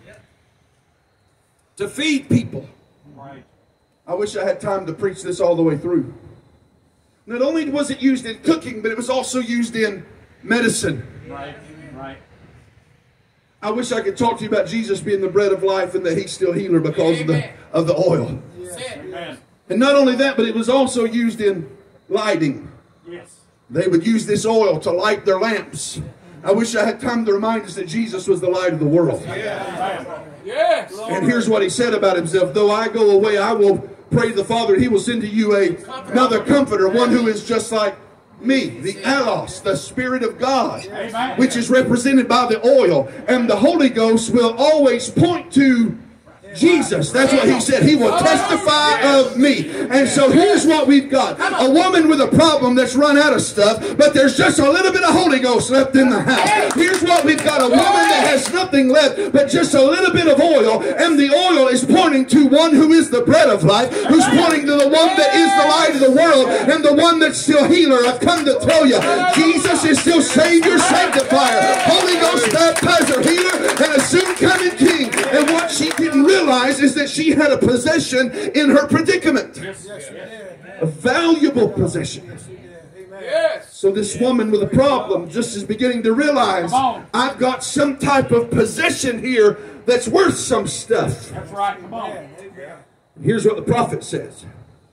To feed people. I wish I had time to preach this all the way through. Not only was it used in cooking, but it was also used in medicine. Right, right. I wish I could talk to you about Jesus being the bread of life and that He's still healer because of the, of the oil. Amen. And not only that, but it was also used in lighting. Yes. They would use this oil to light their lamps. I wish I had time to remind us that Jesus was the light of the world. Yes. And here's what He said about Himself. Though I go away, I will pray to the Father, He will send to you a, another comforter, one who is just like me, the allos, the Spirit of God, which is represented by the oil. And the Holy Ghost will always point to Jesus. That's what He said. He will testify of me. And so here's what we've got. A woman with a problem that's run out of stuff, but there's just a little bit of Holy Ghost left in the house. Here's what we've got. A woman that has nothing left, but just a little bit of oil, and the oil is pointing to one who is the bread of life, who's pointing to the one that is the light of the world, and the one that's still healer. I've come to tell you, Jesus is still Savior, Sanctifier, Holy Ghost Baptizer, Healer, and a soon coming King. And what she didn't realize is that she had a possession in her predicament. A valuable possession. So this woman with a problem just is beginning to realize, I've got some type of possession here that's worth some stuff. That's right. Come on. Here's what the prophet says.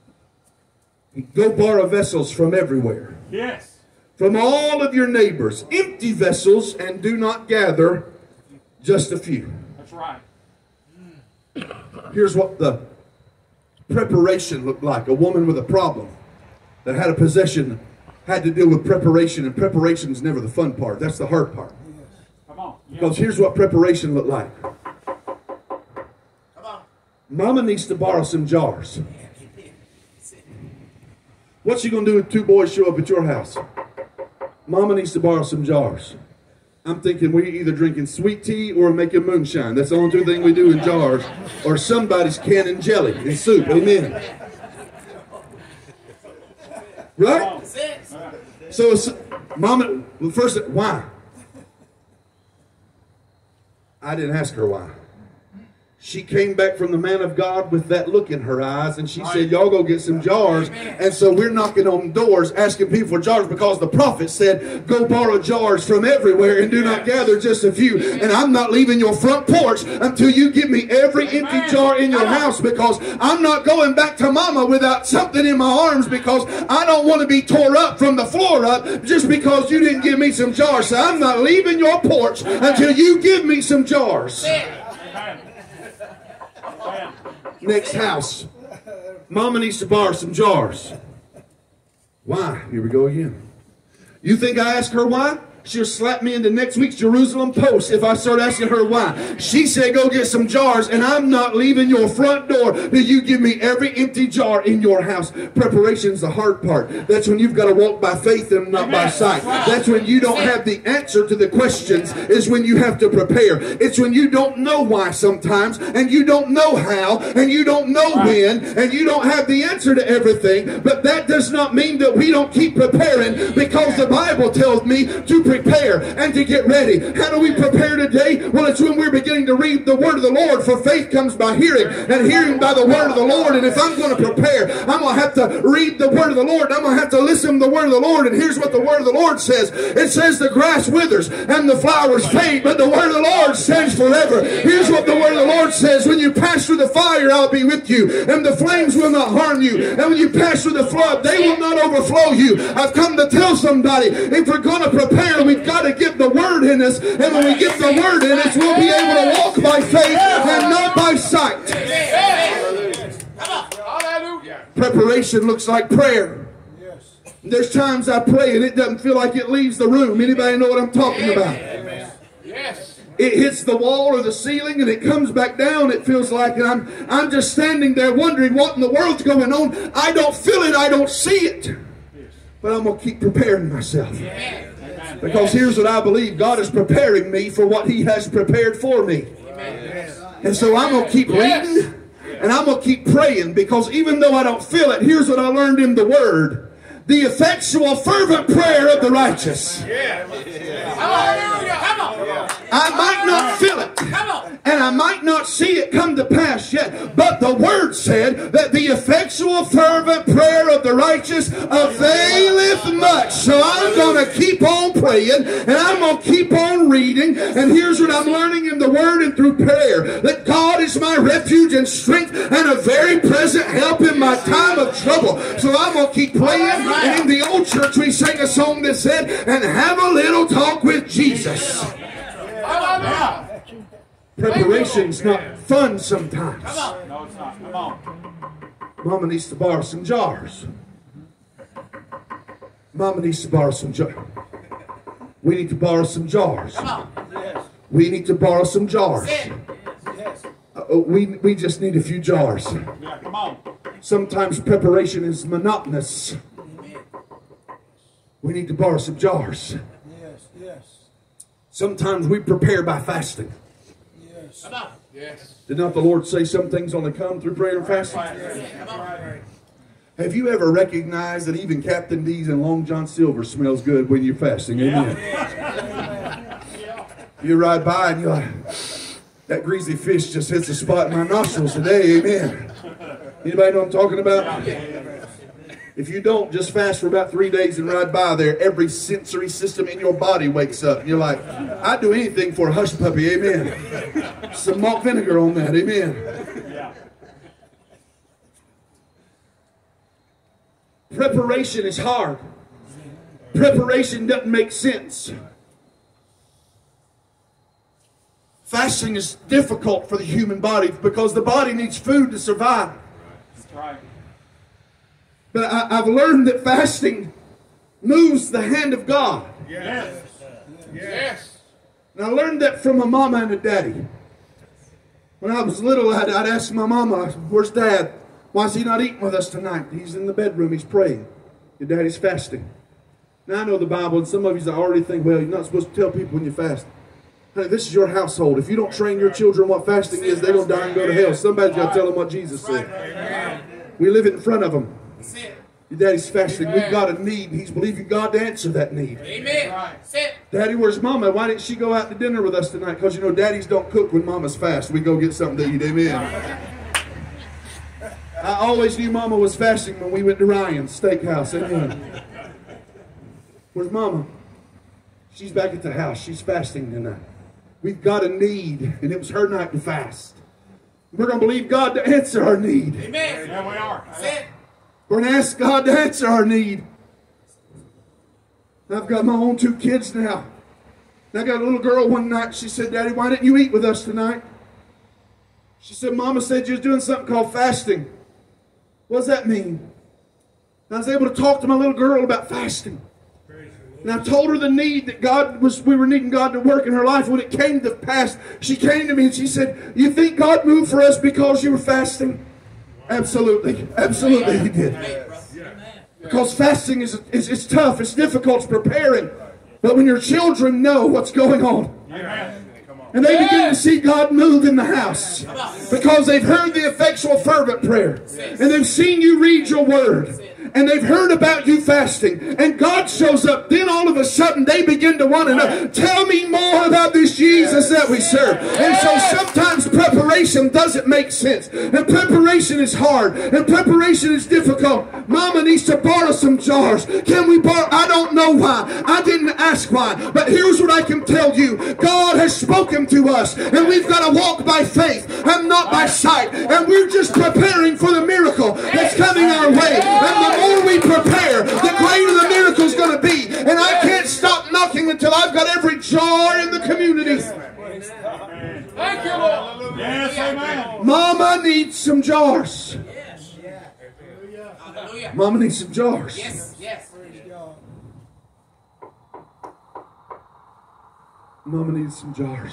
Go borrow vessels from everywhere. Yes. From all of your neighbors. Empty vessels, and do not gather just a few. That's right. Here's what the preparation looked like. A woman with a problem that had a possession had to deal with preparation, and preparation is never the fun part. That's the hard part. Come on. Yes. Because here's what preparation looked like. Come on. Mama needs to borrow some jars. What's she going to do if two boys show up at your house? Mama needs to borrow some jars. I'm thinking we're either drinking sweet tea or making moonshine. That's the only two things we do in jars. Or somebody's canning jelly and soup. Amen. Right? So, Mama, well, first, why? I didn't ask her why. She came back from the man of God with that look in her eyes, and she said, y'all go get some jars. And so we're knocking on doors asking people for jars, because the prophet said, go borrow jars from everywhere and do not gather just a few. And I'm not leaving your front porch until you give me every empty jar in your house, because I'm not going back to Mama without something in my arms, because I don't want to be tore up from the floor up just because you didn't give me some jars. So I'm not leaving your porch until you give me some jars. Next house. Mama needs to borrow some jars. Why? Here we go again. You think I asked her why? She'll slap me into next week's Jerusalem Post if I start asking her why. She said, go get some jars, and I'm not leaving your front door till you give me every empty jar in your house. Preparation's the hard part. That's when you've got to walk by faith and not by sight. That's when you don't have the answer to the questions, is when you have to prepare. It's when you don't know why sometimes, and you don't know how, and you don't know when, and you don't have the answer to everything. But that does not mean that we don't keep preparing, because the Bible tells me to prepare and to get ready. How do we prepare today? Well, it's when we're beginning to read the word of the Lord, for faith comes by hearing, and hearing by the word of the Lord. And if I'm going to prepare, I'm going to have to read the word of the Lord. I'm going to have to listen to the word of the Lord. And here's what the word of the Lord says. It says the grass withers and the flowers fade, but the word of the Lord stands forever. Here's what the word of the Lord says. When you pass through the fire, I'll be with you, and the flames will not harm you. And when you pass through the flood, they will not overflow you. I've come to tell somebody, if we're going to prepare, we've got to get the word in us. And when we get the word in us, we'll be able to walk by faith and not by sight. Hallelujah. Preparation looks like prayer. There's times I pray and it doesn't feel like it leaves the room. Anybody know what I'm talking about? Yes. It hits the wall or the ceiling and it comes back down, it feels like, and I'm, I'm just standing there wondering what in the world's going on. I don't feel it, I don't see it. But I'm going to keep preparing myself. Because here's what I believe. God is preparing me for what He has prepared for me. And so I'm going to keep reading and I'm going to keep praying, because even though I don't feel it, here's what I learned in the Word. The effectual fervent prayer of the righteous. I might not feel it, and I might not see it come to pass yet, but the Word said that the effectual fervent prayer of the righteous availeth much. So I'm going to keep on praying, and I'm going to keep on reading. And here's what I'm learning in the Word and through prayer, that God is my refuge and strength and a very present help in my time of trouble. So I'm going to keep praying. And in the old church we sang a song that said, and have a little talk with Jesus. Preparation's not fun sometimes. No, it's not. Come on. Mama needs to borrow some jars. Mama needs to borrow some jars. We need to borrow some jars. We need to borrow some jars. Uh, we, we just need a few jars. Yeah, come on. Sometimes preparation is monotonous. We need to borrow some jars. Yes, yes. Sometimes we prepare by fasting. Yes. Come on. Yes. Did not the Lord say some things only come through prayer and fasting? Come on. Have you ever recognized that even Captain D's and Long John Silver smells good when you're fasting? Amen. You ride by and you're like, that greasy fish just hits a spot in my nostrils today. Amen. Anybody know what I'm talking about? If you don't, just fast for about three days and ride by there. Every sensory system in your body wakes up. And you're like, I'd do anything for a hush puppy. Amen. Some malt vinegar on that. Amen. Yeah. Preparation is hard. Preparation doesn't make sense. Fasting is difficult for the human body because the body needs food to survive. That's right. But I, I've learned that fasting moves the hand of God. Yes. Yes. And I learned that from a mama and a daddy. When I was little, I'd, I'd ask my mama, where's Dad? Why is he not eating with us tonight? He's in the bedroom, he's praying. Your daddy's fasting. Now I know the Bible, and some of you already think, well, you're not supposed to tell people when you fast. Honey, this is your household. If you don't train your children what fasting is, they're going to die and go to hell. Somebody's got to tell them what Jesus said. We live it in front of them. Your daddy's fasting. We've got a need. He's believing God to answer that need. Amen. Sit. Daddy, where's Mama? Why didn't she go out to dinner with us tonight? Because, you know, daddies don't cook when Mama's fast. We go get something to eat. Amen. I always knew Mama was fasting when we went to Ryan's Steakhouse. Amen. Where's Mama? She's back at the house. She's fasting tonight. We've got a need, and it was her night to fast. We're going to believe God to answer our need. Amen. Yeah, we are. Sit. We're going to ask God to answer our need. I've got my own two kids now. And I got a little girl one night. She said, Daddy, why didn't you eat with us tonight? She said, Mama said you was doing something called fasting. What does that mean? And I was able to talk to my little girl about fasting. And I told her the need that God was, we were needing God to work in her life. When it came to fast, she came to me and she said, you think God moved for us because you were fasting? Absolutely. Absolutely He did. Because fasting is, is it's tough. It's difficult. It's preparing. But when your children know what's going on, and they begin to see God move in the house because they've heard the effectual fervent prayer, and they've seen you read your word, and they've heard about you fasting, and God shows up, then all of a sudden they begin to want to know, tell me more about this Jesus that we serve. And so sometimes preparation doesn't make sense, and preparation is hard, and preparation is difficult. Mama needs to borrow some jars. Can we borrow? I don't know why. I didn't ask why, but here's what I can tell you. God has spoken to us, and we've got to walk by faith and not by sight, and we're just preparing for the miracle that's coming our way. And the more we prepare, the greater the miracle is going to be. And I can't stop knocking until I've got every jar in the community. Thank you, Lord. Yes, amen. Mama needs some jars. Yes. Hallelujah. Mama needs some jars. Yes, yes. Mama needs some jars.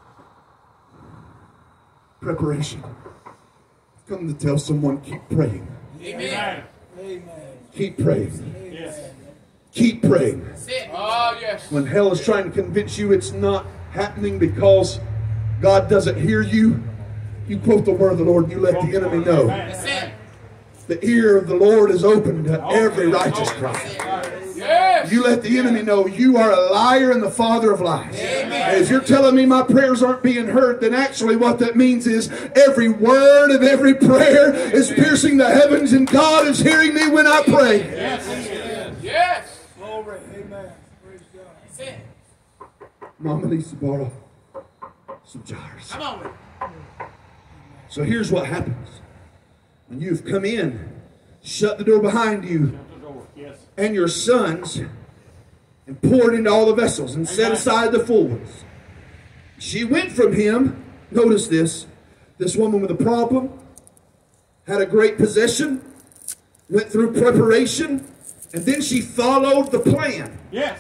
Preparation. Come to tell someone, keep praying. Amen. Keep praying. Yes. Keep praying. Oh, yes. When hell is trying to convince you it's not happening because God doesn't hear you, you quote the word of the Lord and you let the enemy know. That's it. The ear of the Lord is open to every righteous cry. Yes. You let the enemy know you are a liar and the father of lies. And if you're telling me my prayers aren't being heard, then actually what that means is every word of every prayer is piercing the heavens, and God is hearing me when I pray. Yes. Yes. Glory. Amen. Praise God. That's it. Mama needs to borrow some jars. Come on. So here's what happens. When you've come in, shut the door behind you Yes. and your sons, and poured into all the vessels and set aside the full ones. She went from him. Notice this. This woman with a problem had a great possession, went through preparation, and then she followed the plan. Yes.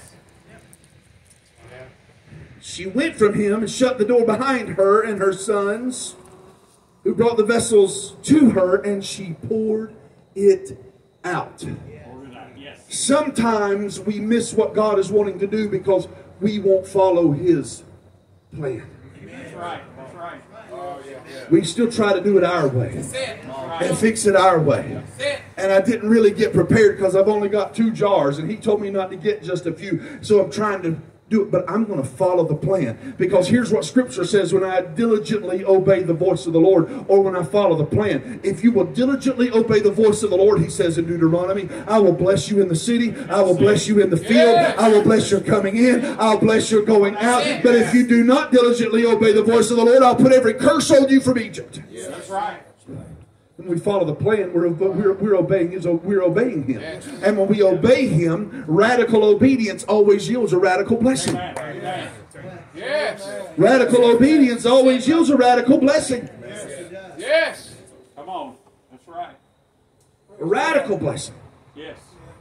She went from him and shut the door behind her and her sons, who brought the vessels to her, and she poured it out. Yes. Sometimes we miss what God is wanting to do because we won't follow His plan. That's right. That's right. We still try to do it our way That's it. and fix it our way. That's it. And I didn't really get prepared because I've only got two jars, and He told me not to get just a few. So I'm trying to do it, but I'm going to follow the plan. Because here's what Scripture says: when I diligently obey the voice of the Lord, or when I follow the plan. If you will diligently obey the voice of the Lord, He says in Deuteronomy, I will bless you in the city, I will bless you in the field, I will bless your coming in, I'll bless your going out. But if you do not diligently obey the voice of the Lord, I'll put every curse on you from Egypt. That's right. When we follow the plan, we're, we're, we're obeying his, we're obeying Him. And when we obey Him, radical obedience always yields a radical blessing. Amen. Yes. Radical obedience always yields a radical blessing. Yes. Come on. That's right. A radical blessing. Yes.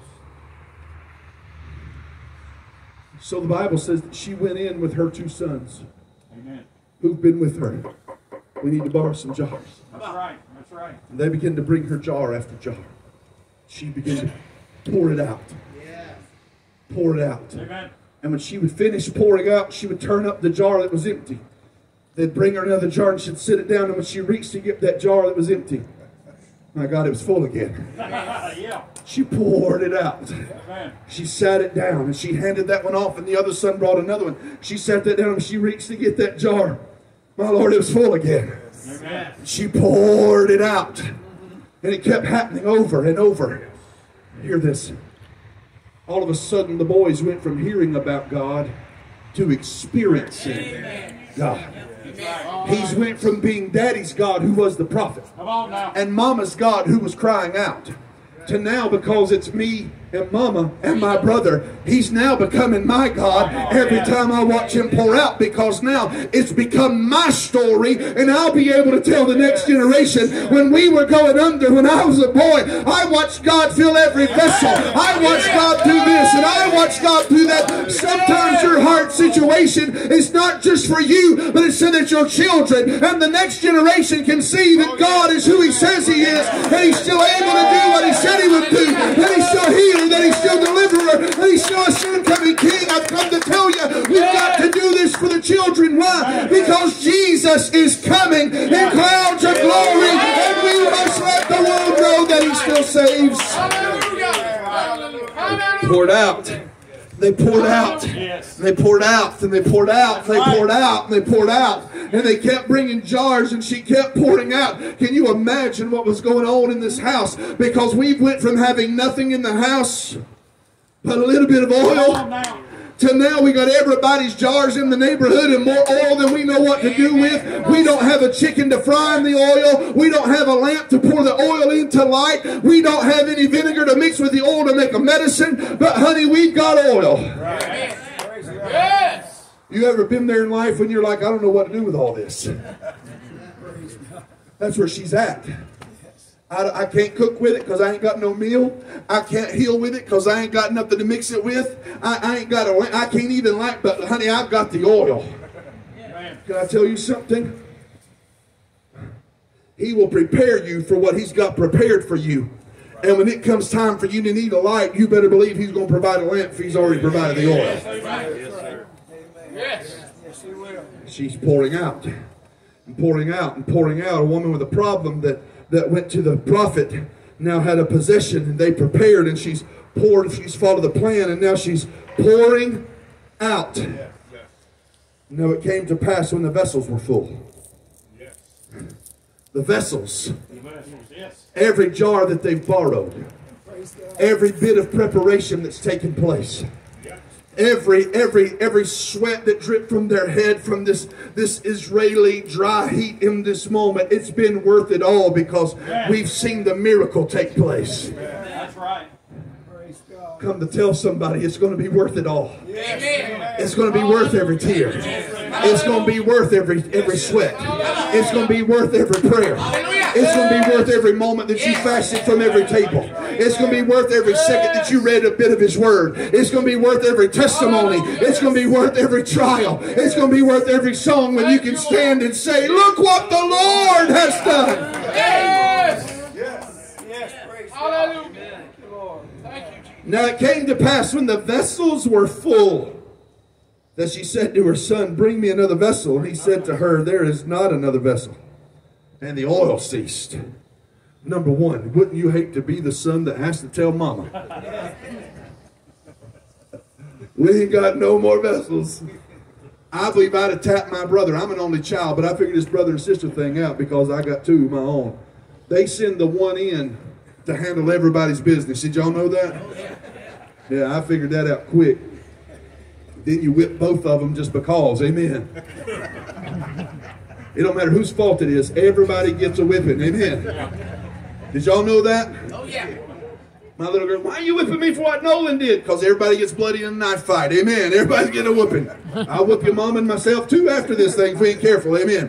So the Bible says that she went in with her two sons Amen. who've been with her. We need to borrow some jars. That's right. That's right. And they begin to bring her jar after jar. She began to pour it out. Pour it out. Amen. And when she would finish pouring out, she would turn up the jar that was empty. They'd bring her another jar and she'd sit it down. And when she reached to get that jar that was empty, my God, it was full again. Yeah. She poured it out. Amen. She sat it down and she handed that one off, and the other son brought another one. She sat that down and she reached to get that jar. My Lord, it was full again. Amen. She poured it out. And it kept happening over and over. Hear this. All of a sudden, the boys went from hearing about God to experiencing God. He's went from being daddy's God, who was the prophet, Come on now. and mama's God, who was crying out. to now, because it's me and Mama and my brother, he's now becoming my God every time I watch him pour out, because now it's become my story, and I'll be able to tell the next generation, when we were going under, when I was a boy, I watched God fill every vessel. I watched God do this, and I watched God do that. Sometimes your heart situation is not just for you, but it's so that your children and the next generation can see that God is who he says he is, and he's still able to do what he said he would do, that he's still healer, that he's still deliverer, that he's still a soon-coming king. I've come to tell you, we've got to do this for the children. Why? Because Jesus is coming in clouds of glory, and we must let the world know that he still saves. Poured out. They poured out. They poured out, and they poured out, and they poured out, and they poured out. And they kept bringing jars, and she kept pouring out. Can you imagine what was going on in this house? Because we went from having nothing in the house but a little bit of oil, to now we got everybody's jars in the neighborhood and more oil than we know what to do with. We don't have a chicken to fry in the oil. We don't have a lamp to pour the oil into light. We don't have any vinegar to mix with the oil to make a medicine. But honey, we've got oil. Yes. You ever been there in life when you're like, I don't know what to do with all this? That's where she's at. I, I can't cook with it because I ain't got no meal. I can't heal with it because I ain't got nothing to mix it with. I, I ain't got a, I can't even like, but honey, I've got the oil. Can I tell you something? He will prepare you for what he's got prepared for you. And when it comes time for you to need a light, you better believe he's going to provide a lamp if he's already provided the oil. Yes, sir. Yes. Yes, he will. She's pouring out and pouring out and pouring out. A woman with a problem that that went to the prophet now had a possession, and they prepared, and she's poured, she's followed the plan, and now she's pouring out. Yeah, yeah. Now it came to pass when the vessels were full. Yes. The vessels, the vessels yes. Every jar that they've borrowed, every bit of preparation that's taken place, Every, every, every sweat that dripped from their head from this, this Israeli dry heat in this moment, it's been worth it all, because yeah. we've seen the miracle take place. Yeah. That's right. Come to tell somebody it's going to be worth it all. Amen. It's going to be worth every tear. It's going to be worth every, every sweat. It's going to be worth every prayer. It's going to be worth every moment that you fasted from every table. It's going to be worth every second that you read a bit of his word. It's going to be worth every testimony. It's going to be worth every trial. It's going to be worth every song when you can stand and say, look what the Lord has done. Yes. Yes. Yes. Praise Hallelujah. Thank you, Lord. Thank you, Jesus. Now it came to pass when the vessels were full, that she said to her son, bring me another vessel. And he said to her, there is not another vessel. And the oil ceased. Number one, wouldn't you hate to be the son that has to tell mama, we ain't got no more vessels? I believe I'd have tapped my brother. I'm an only child, but I figured this brother and sister thing out because I got two of my own. They send the one in to handle everybody's business. Did y'all know that? Yeah, I figured that out quick. Then you whip both of them just because. Amen. It don't matter whose fault it is. Everybody gets a whipping. Amen. Did y'all know that? Oh, yeah. My little girl, why are you whipping me for what Nolan did? Because everybody gets bloody in a knife fight. Amen. Everybody's getting a whooping. I'll whoop your mom and myself too after this thing if we ain't careful. Amen.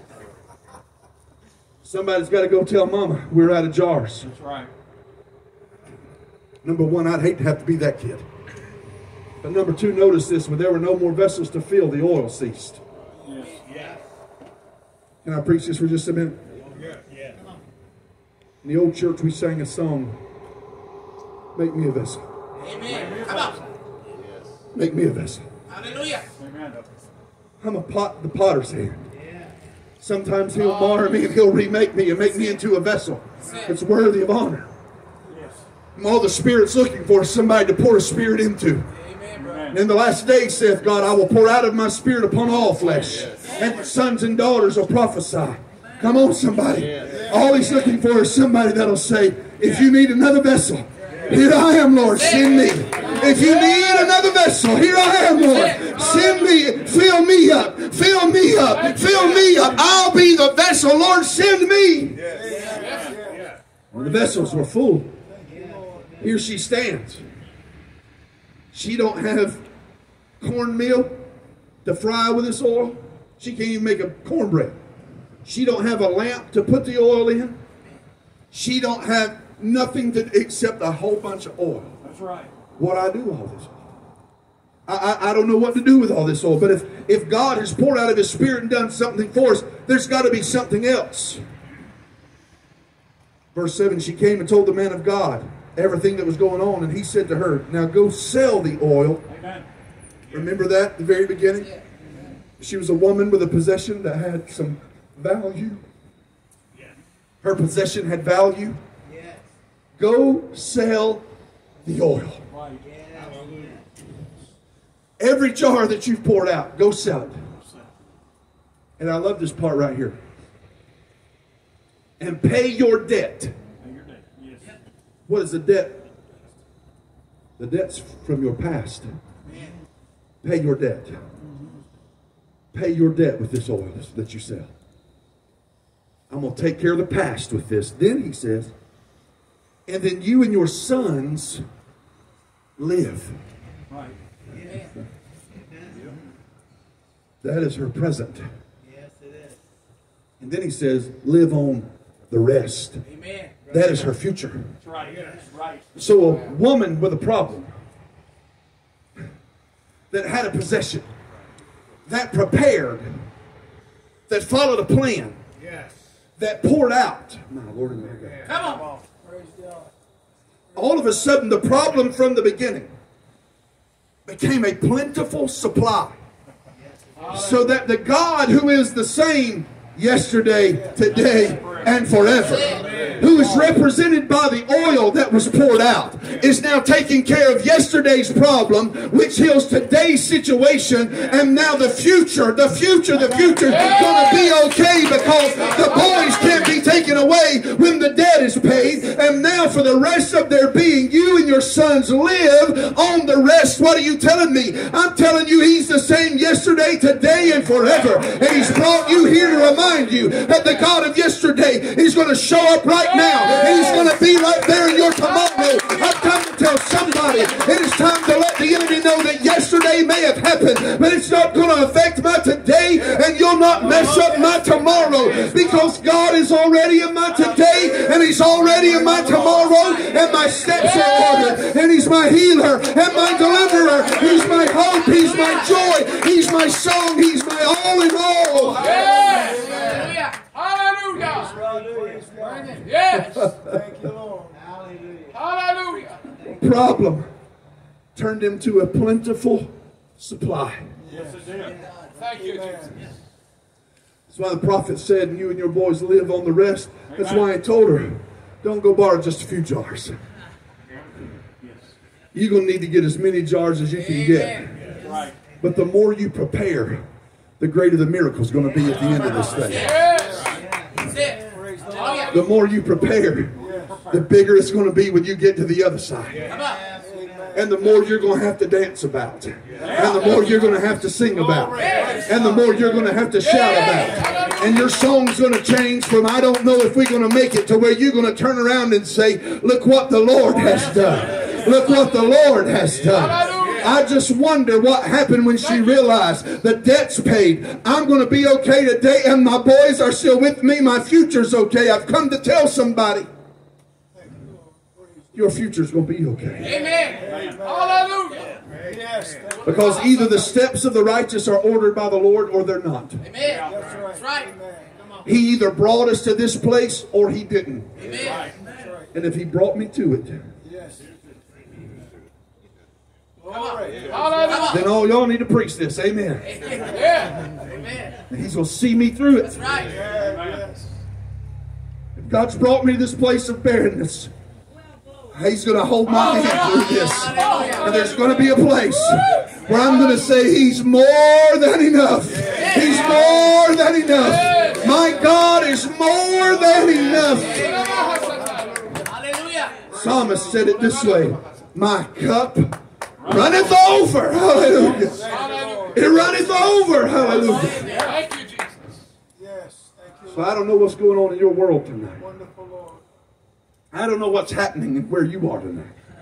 Somebody's got to go tell mama we're out of jars. That's right. Number one, I'd hate to have to be that kid. But number two, notice this. When there were no more vessels to fill, the oil ceased. Yes. Yes. Can I preach this for just a minute? Yeah. Yeah. In the old church, we sang a song, make me a vessel. Amen. Come on. Make me a vessel. Hallelujah. Amen. I'm a pot, the potter's hand. Sometimes he'll mar me and he'll remake me and make me into a vessel that's worthy of honor. All the Spirit's looking for is somebody to pour a Spirit into. And in the last days, saith God, I will pour out of my Spirit upon all flesh. And sons and daughters will prophesy. Come on, somebody. All he's looking for is somebody that'll say, if you need another vessel, here I am, Lord, send me. If you need another vessel, here I am, Lord. Send me, fill me up, fill me up, fill me up. I'll be the vessel, Lord, send me. When the vessels were full, Here she stands. She don't have cornmeal to fry with this oil. She can't even make a cornbread. She don't have a lamp to put the oil in. She don't have nothing to except a whole bunch of oil. That's right. What I do with all this oil? I, I, I don't know what to do with all this oil. But if, if God has poured out of His Spirit and done something for us, there's got to be something else. Verse seven, she came and told the man of God everything that was going on. And he said to her, now go sell the oil. Amen. Remember that at the very beginning? She was a woman with a possession that had some value. Her possession had value. Go sell the oil. Right. Every jar that you've poured out, go sell it. And I love this part right here. And pay your debt. Pay your debt. Yes. What is the debt? The debt's from your past. Pay your debt. Pay your debt with this oil that you sell. I'm going to take care of the past with this. Then he says, and then you and your sons live. Right. That is her present. Yes, it is. And then he says, live on the rest. Amen. That is her future. That's right. That's right. So a woman with a problem that had a possession, that prepared, that followed a plan, Yes. that poured out. My Lord and my God. Come on. Praise God. All of a sudden, the problem from the beginning became a plentiful supply. So that the God who is the same yesterday, today, and forever, who is represented by the oil that was poured out, is now taking care of yesterday's problem, which heals today's situation, and now the future, the future, the future is going to be okay because the boys can't be taken away when the debt is paid. And now for the rest of their being, you and your sons live on the rest. What are you telling me? I'm telling you He's the same yesterday, today, and forever. And He's brought you here to remind you that the God of yesterday is going to show up right now. And He's going to be right there in your tomorrow. I've come to tell somebody it is time to let the enemy know that yesterday may have happened, but it's not going to affect my today, and you'll not mess up my tomorrow, because God is already in my today, and He's already in my tomorrow, and my steps are ordered, and He's my healer and my deliverer. He's my hope. He's my joy. He's my song. He's my all in all. Yes. Hallelujah. Hallelujah. Yes. Thank you, Lord. Hallelujah. Hallelujah. Problem turned into a plentiful supply. Yes, it did. Thank you, Jesus. That's why the prophet said, and you and your boys live on the rest. That's why I told her, don't go borrow just a few jars. You're going to need to get as many jars as you can get. Right. But the more you prepare, the greater the miracle is going to be at the end of this thing. Yes. That's it. Oh, yeah. The more you prepare, the bigger it's going to be when you get to the other side. Come on. And the more you're going to have to dance about. And the more you're going to have to sing about. And the more you're going to have to shout about. And your song's going to change from I don't know if we're going to make it to where you're going to turn around and say, look what the Lord has done. Look what the Lord has done. I just wonder what happened when she realized the debt's paid. I'm going to be okay today, and my boys are still with me. My future's okay. I've come to tell somebody your future's going to be okay. Amen. Hallelujah. Yes. Because either the steps of the righteous are ordered by the Lord or they're not. Amen. That's right. Come on. He either brought us to this place or He didn't. Amen. And if He brought me to it, Yes. Hallelujah. then all y'all need to preach this. Amen. Yeah. Amen. And He's going to see me through That's it. right. Yes. If God's brought me to this place of barrenness, He's going to hold my hand through this. And there's going to be a place where I'm going to say He's more than enough. He's more than enough. My God is more than enough. Hallelujah. Psalmist said it this way, my cup runneth over. Hallelujah. It runneth over. Hallelujah. Thank you, Jesus. Yes. Thank you. So I don't know what's going on in your world tonight. Wonderful Lord. I don't know what's happening and where you are tonight.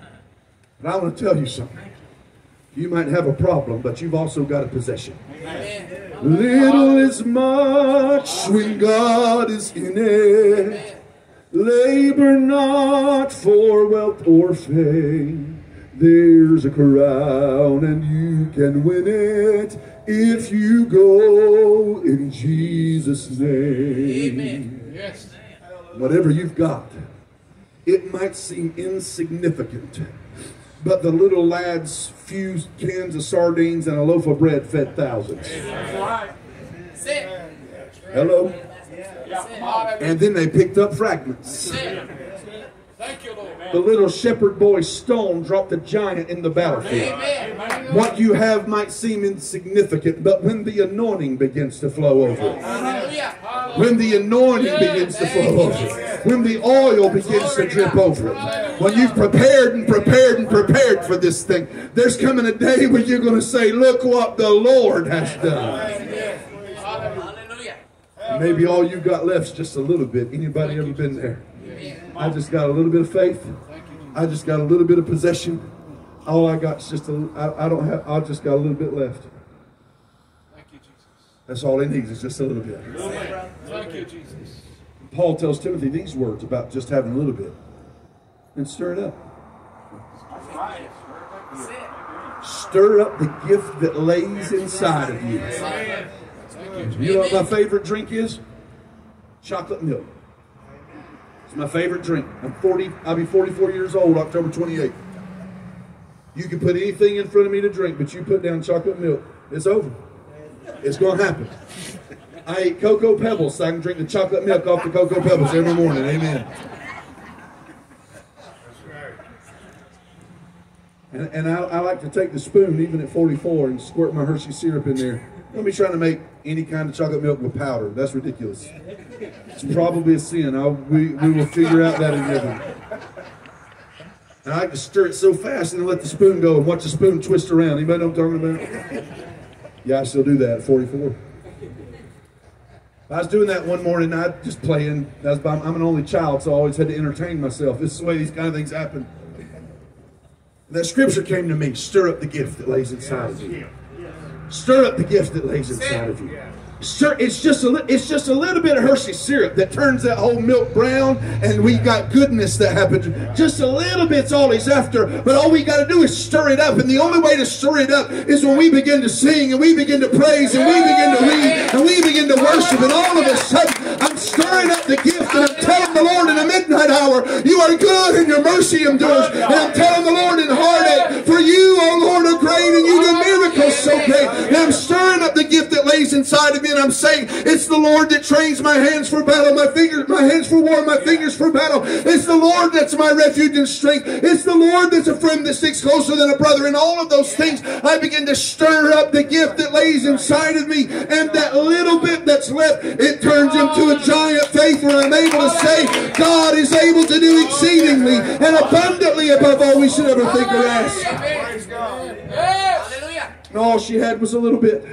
And I want to tell you something. You might have a problem, but you've also got a possession. Amen. Little is much when God is in it. Labor not for wealth or fame. There's a crown and you can win it if you go in Jesus' name. Amen. Yes. Whatever you've got, it might seem insignificant, but the little lad's few cans of sardines and a loaf of bread fed thousands. That's right. That's it. Hello? Yeah. And then they picked up fragments. That's it. Thank you, Lord. The little shepherd boy's stone dropped the giant in the battlefield. Amen. What you have might seem insignificant, but when the anointing begins to flow over it, Hallelujah. when the anointing begins to flow over it, when the oil begins to drip over it, when you've prepared and prepared and prepared for this thing, there's coming a day when you're going to say, look what the Lord has done. Hallelujah. Maybe all you got left's just a little bit. Anybody ever been there? I just got a little bit of faith. I just got a little bit of possession. All I got is just a, I, I don't have, I just got a little bit left. Thank you, Jesus. That's all he needs is just a little bit. Thank you, Jesus. Paul tells Timothy these words about just having a little bit. And stir it up. That's right. That's it. Stir up the gift that lays inside of you. Thank you. You know what my favorite drink is? Chocolate milk. It's my favorite drink. I'm forty, I'll be forty-four years old October twenty-eighth. You can put anything in front of me to drink, but you put down chocolate milk, it's over. It's going to happen. I eat Cocoa Pebbles so I can drink the chocolate milk off the Cocoa Pebbles every morning. Amen. And, and I, I like to take the spoon, even at forty-four, and squirt my Hershey syrup in there. Don't be trying to make any kind of chocolate milk with powder. That's ridiculous. It's probably a sin. I'll, we, we will figure out that in heaven. And I like to stir it so fast and then let the spoon go and watch the spoon twist around. Anybody know what I'm talking about? Yeah, I still do that at forty-four. I was doing that one morning, I just playing. I was, I'm an only child, so I always had to entertain myself. This is the way these kind of things happen. That scripture came to me, stir up the gift that lays inside of you. Stir up the gift that lays inside of you. Stir, it's just a it's just a little bit of Hershey syrup that turns that whole milk brown, and we got goodness that happens. Just a little bit's all he's after, but all we got to do is stir it up. And the only way to stir it up is when we begin to sing and we begin to praise and we begin to read and we begin to worship. And all of a sudden, I'm stirring up the gift, and I'm telling the Lord in the midnight hour, you are good and your mercy endures. And I'm telling the Lord in heartache, for you, oh Lord, are great and you do miracles so great. And I'm stirring up the gift that lays inside of me. And I'm saying, it's the Lord that trains my hands for battle, my fingers, my hands for war, my fingers for battle. It's the Lord that's my refuge and strength. It's the Lord that's a friend that sticks closer than a brother. And all of those things, I begin to stir up the gift that lays inside of me. And that little bit that's left, it turns into a giant faith where I'm able to say, God is able to do exceedingly and abundantly above all we should ever think or ask. Praise God. Hallelujah. And all she had was a little bit.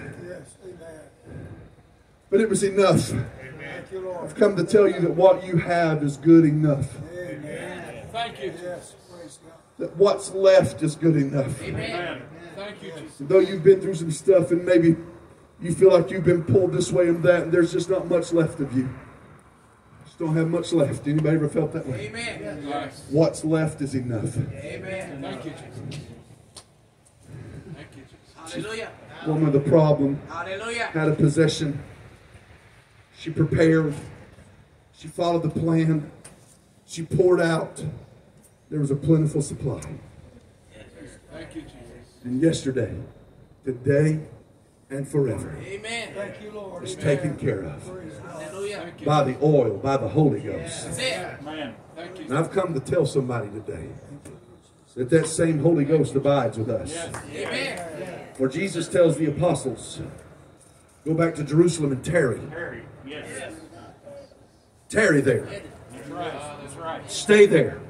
But it was enough. Thank you, Lord. I've come to tell you that what you have is good enough. Amen. Thank you. Yes. Praise God. That what's left is good enough. Amen. Thank you, Jesus. Though you've been through some stuff and maybe you feel like you've been pulled this way and that, and there's just not much left of you. Just don't have much left. Anybody ever felt that way? Amen. Yes. What's left is enough. Amen. Thank you, Jesus. Thank you, Jesus. Hallelujah. Woman of the problem Hallelujah. had a possession. She prepared. She followed the plan. She poured out. There was a plentiful supply. Thank you, Jesus. And yesterday, today, and forever, Amen. Thank you, Lord. is Amen. taken care of Hallelujah. by the oil, by the Holy Ghost. That's it. Man. Thank you. And I've come to tell somebody today that that same Holy Ghost abides with us. Amen. Where Jesus tells the apostles, go back to Jerusalem and tarry. Harry. Yes. Tarry there. That's right. That's right. Stay there.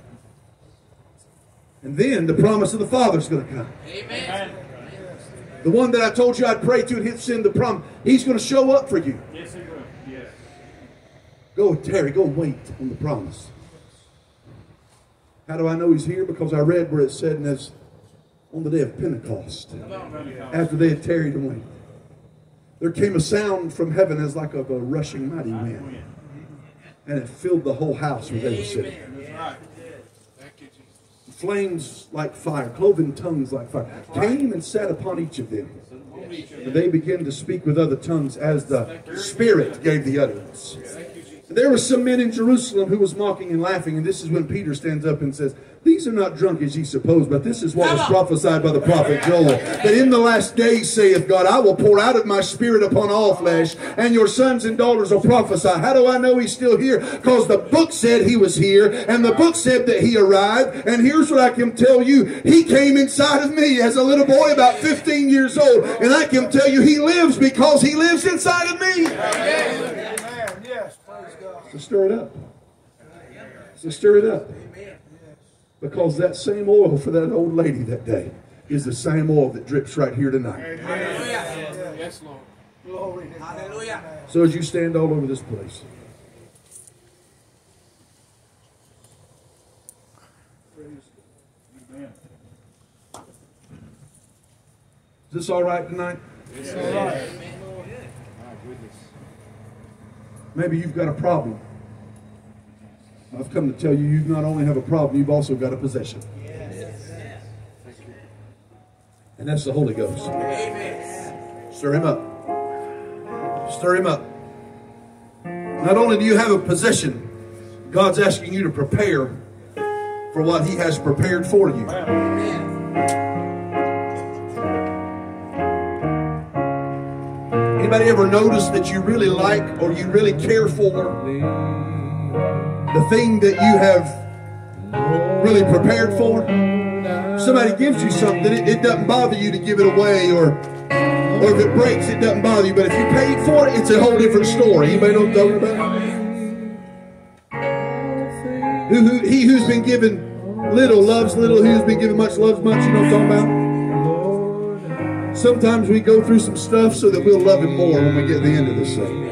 And then the promise of the Father is going to come. Amen. The one that I told you I'd pray to and he'd send the promise. He's going to show up for you. Yes, he will. Yes. Go and tarry. Go and wait on the promise. How do I know he's here? Because I read where it said, and as on the day of Pentecost, after they had tarried away, there came a sound from heaven as like of a rushing mighty wind, and it filled the whole house where they were sitting. Flames like fire, cloven tongues like fire, came and sat upon each of them. And they began to speak with other tongues as the Spirit gave the utterance. There were some men in Jerusalem who was mocking and laughing, and this is when Peter stands up and says, these are not drunk as ye suppose, but this is what was prophesied by the prophet Joel, that in the last days, saith God, I will pour out of my Spirit upon all flesh, and your sons and daughters will prophesy. How do I know he's still here? Because the book said he was here, and the book said that he arrived, and here's what I can tell you. He came inside of me as a little boy about fifteen years old, and I can tell you he lives because he lives inside of me. Amen. Yes, praise God. So stir it up. So stir it up. Because that same oil for that old lady that day is the same oil that drips right here tonight. Hallelujah. Yes, Lord. Glory to God. Hallelujah. So as you stand all over this place, Amen. is this all right tonight? It's all right. Maybe you've got a problem. I've come to tell you, you not only have a problem, you've also got a possession. And that's the Holy Ghost. Stir him up. Stir him up. Not only do you have a possession, God's asking you to prepare for what he has prepared for you. Anybody ever notice that you really like or you really care for the thing that you have really prepared for? Somebody gives you something, it, it doesn't bother you to give it away, or or if it breaks, it doesn't bother you. But if you paid for it, it's a whole different story. Anybody know what I'm talking about? Who, who, he who's been given little loves little, he who's been given much loves much. You know what I'm talking about? Sometimes we go through some stuff so that we'll love him more when we get to the end of this thing.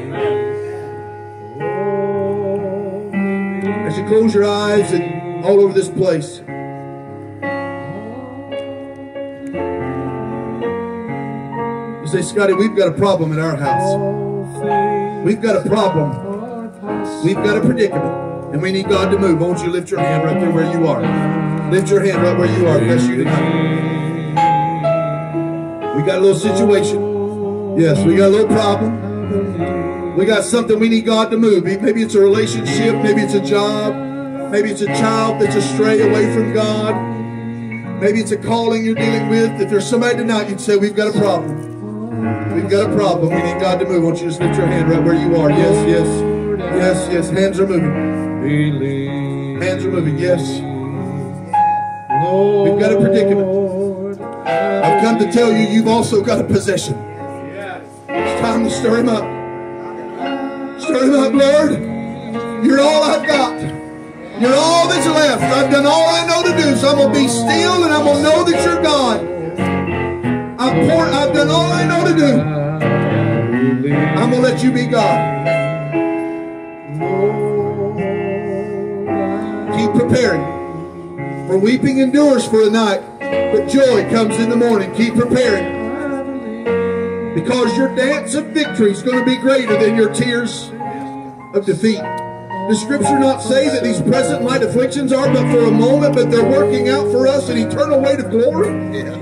As you close your eyes and all over this place, you say, Scottie, we've got a problem in our house. We've got a problem. We've got a predicament. And we need God to move. Won't you lift your hand right there where you are? Lift your hand right where you are. Bless you tonight. We got a little situation. Yes, we got a little problem. We got something we need God to move. Maybe it's a relationship. Maybe it's a job. Maybe it's a child that's astray away from God. Maybe it's a calling you're dealing with. If there's somebody tonight, you'd say, we've got a problem. We've got a problem. We need God to move. Won't you just lift your hand right where you are? Yes, yes. Yes, yes. Hands are moving. Hands are moving. Yes. We've got a predicament. I've come to tell you, you've also got a possession. It's time to stir him up. Stir him up, Lord. You're all I've got. You're all that's left. I've done all I know to do, so I'm going to be still and I'm going to know that you're God. I've, poured, I've done all I know to do. I'm going to let you be God. Keep preparing. For weeping endures for a night, but joy comes in the morning. Keep preparing. Because your dance of victory is going to be greater than your tears of defeat. Does Scripture not say that these present light afflictions are but for a moment, but they're working out for us an eternal weight of glory? Yeah.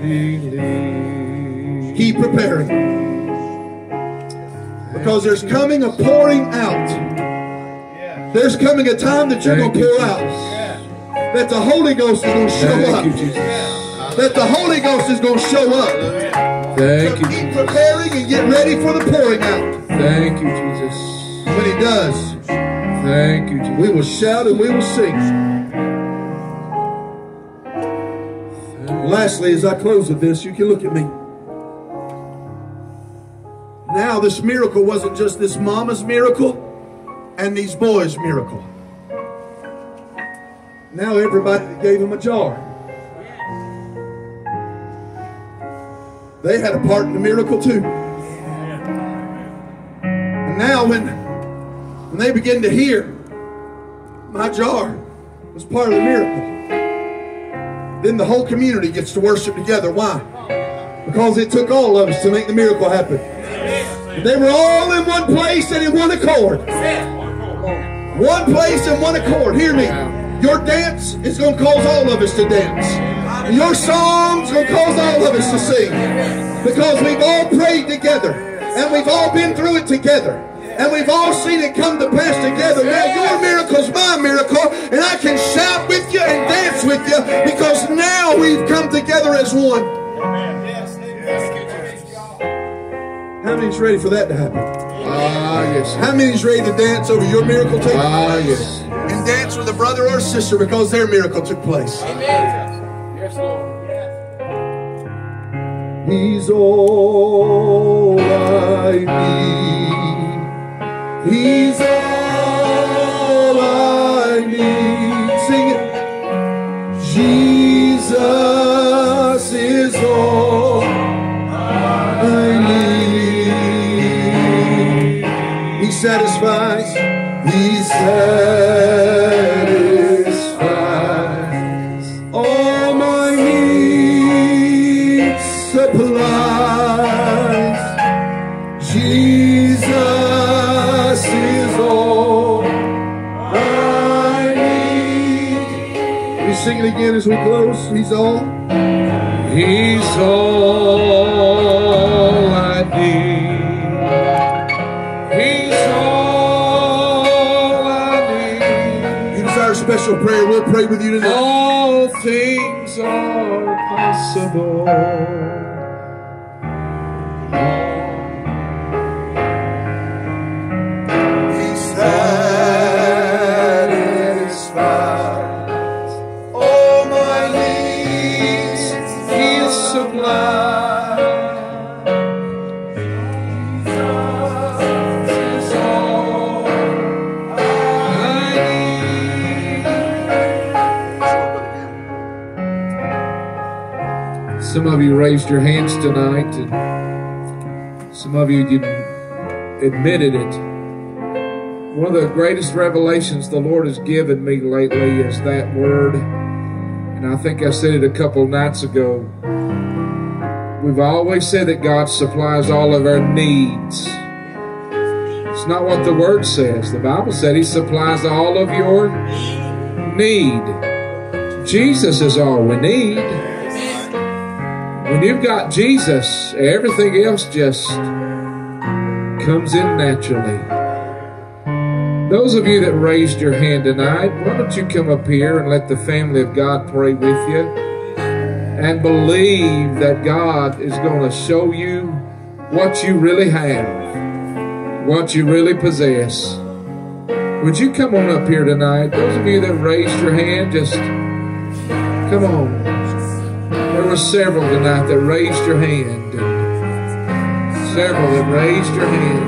Keep preparing. Because there's coming a pouring out. There's coming a time that you're going to pour out. That the Holy Ghost is going to show up. That the Holy Ghost is going to show up. Thank so you, keep Jesus. preparing and get ready for the pouring out. Thank you, Jesus. When he does, Thank you, Jesus. we will shout and we will sing. Lastly, as I close with this, you can look at me. Now, this miracle wasn't just this mama's miracle and these boys' miracle. Now everybody that gave him a jar, they had a part in the miracle too. And now when, when they begin to hear my jar was part of the miracle, then the whole community gets to worship together. Why? Because it took all of us to make the miracle happen. They were all in one place and in one accord. One place and one accord. Hear me. Your dance is going to cause all of us to dance. Your song's going to cause all of us to sing. Because we've all prayed together. And we've all been through it together. And we've all seen it come to pass together. Now your miracle's my miracle. And I can shout with you and dance with you. Because now we've come together as one. How many's ready for that to happen? Ah, yes. How many's ready to dance over your miracle taking Ah, place? yes. And dance with a brother or sister because their miracle took place. Yes, Lord. He's all I need. He's all I need. Sing it. Jesus is all I need. He satisfies. He satisfies all my needs, supplies. Jesus is all I need. We sing it again as we close. He's all. He's all I need. He's all I need. You desire a special prayer, we'll pray with you tonight. All things are possible. He satisfies all my needs. He'll supply. Jesus is all I need. Some of you raised your hands tonight, and some of you didn't admitted it. One of the greatest revelations the Lord has given me lately is that word, and I think I said it a couple nights ago. We've always said that God supplies all of our needs. It's not what the word says. The Bible said He supplies all of your need. Jesus is all we need. When you've got Jesus, everything else just comes in naturally. Those of you that raised your hand tonight, why don't you come up here and let the family of God pray with you and believe that God is going to show you what you really have, what you really possess. Would you come on up here tonight? Those of you that raised your hand, just come on. There were several tonight that raised your hand. Several that raised your hand.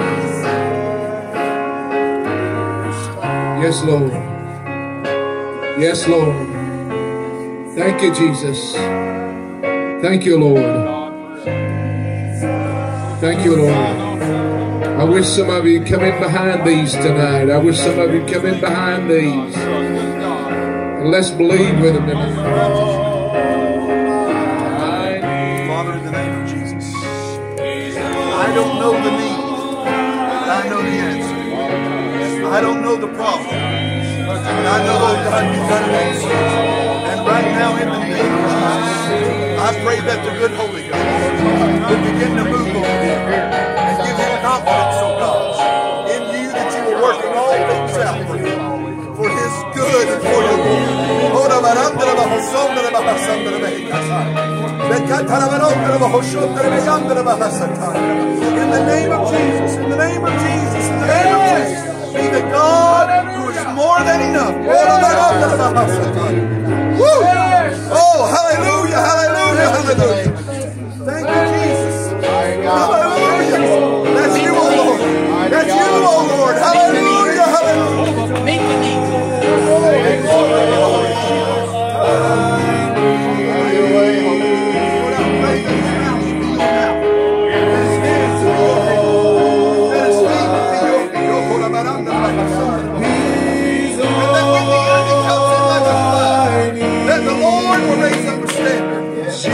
Yes, Lord. Yes, Lord. Thank you, Jesus. Thank you, Lord. Thank you, Lord. I wish some of you come in behind these tonight. I wish some of you come in behind these. And let's believe with them tonight. Father, in the name of Jesus, I don't know the need, but I know the answer. I don't know the problem, but I know, oh God, you've done an answer. And right now, in the name of Jesus, I pray that the good Holy Ghost would begin to move over him and give him confidence, oh God, in you that you are working all things out for him, for his good and for your glory. In the name of Jesus, in the name of Jesus, in the name of Jesus, be the God who is more than enough. Woo! Oh, hallelujah, hallelujah, hallelujah. Thank you, Jesus. Hallelujah. That's you, oh Lord. That's you, oh Lord. Hallelujah, hallelujah. Meet the needs. That the Lord will raise up a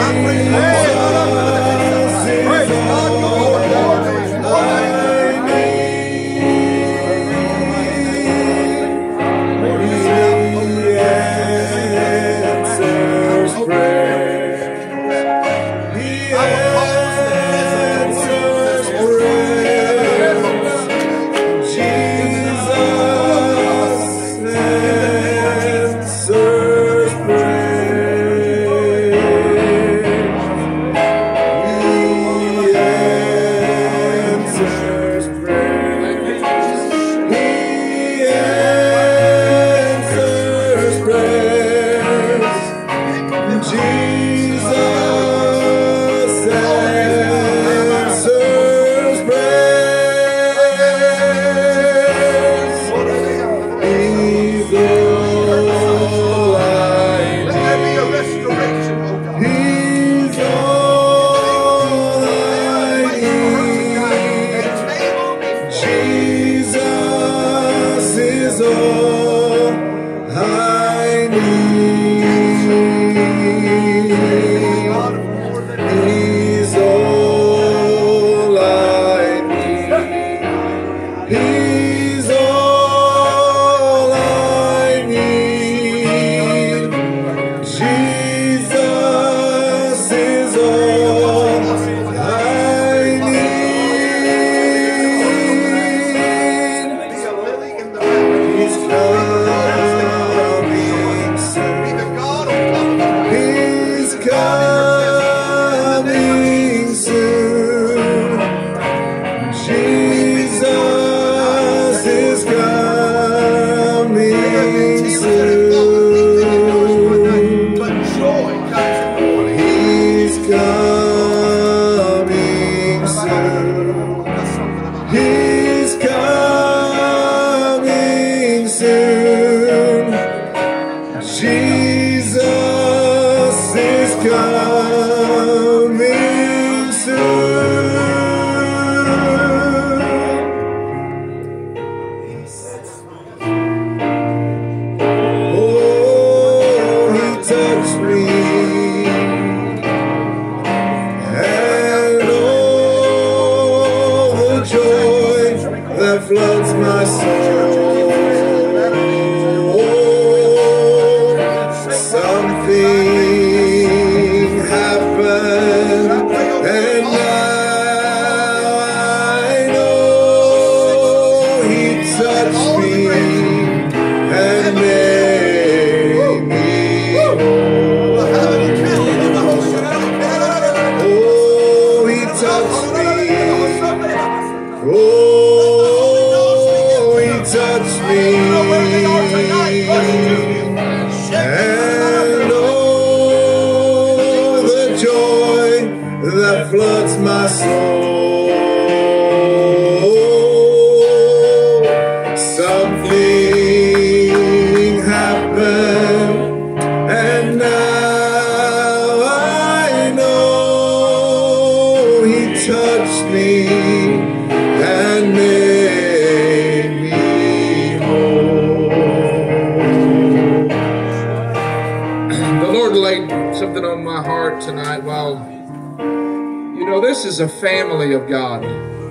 A family of God,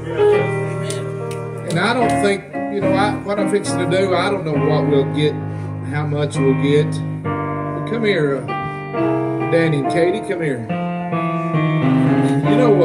and I don't think, you know, I, what I'm fixing to do, I don't know what we'll get, how much we'll get. But come here, uh, Danny and Kadie, come here. You know,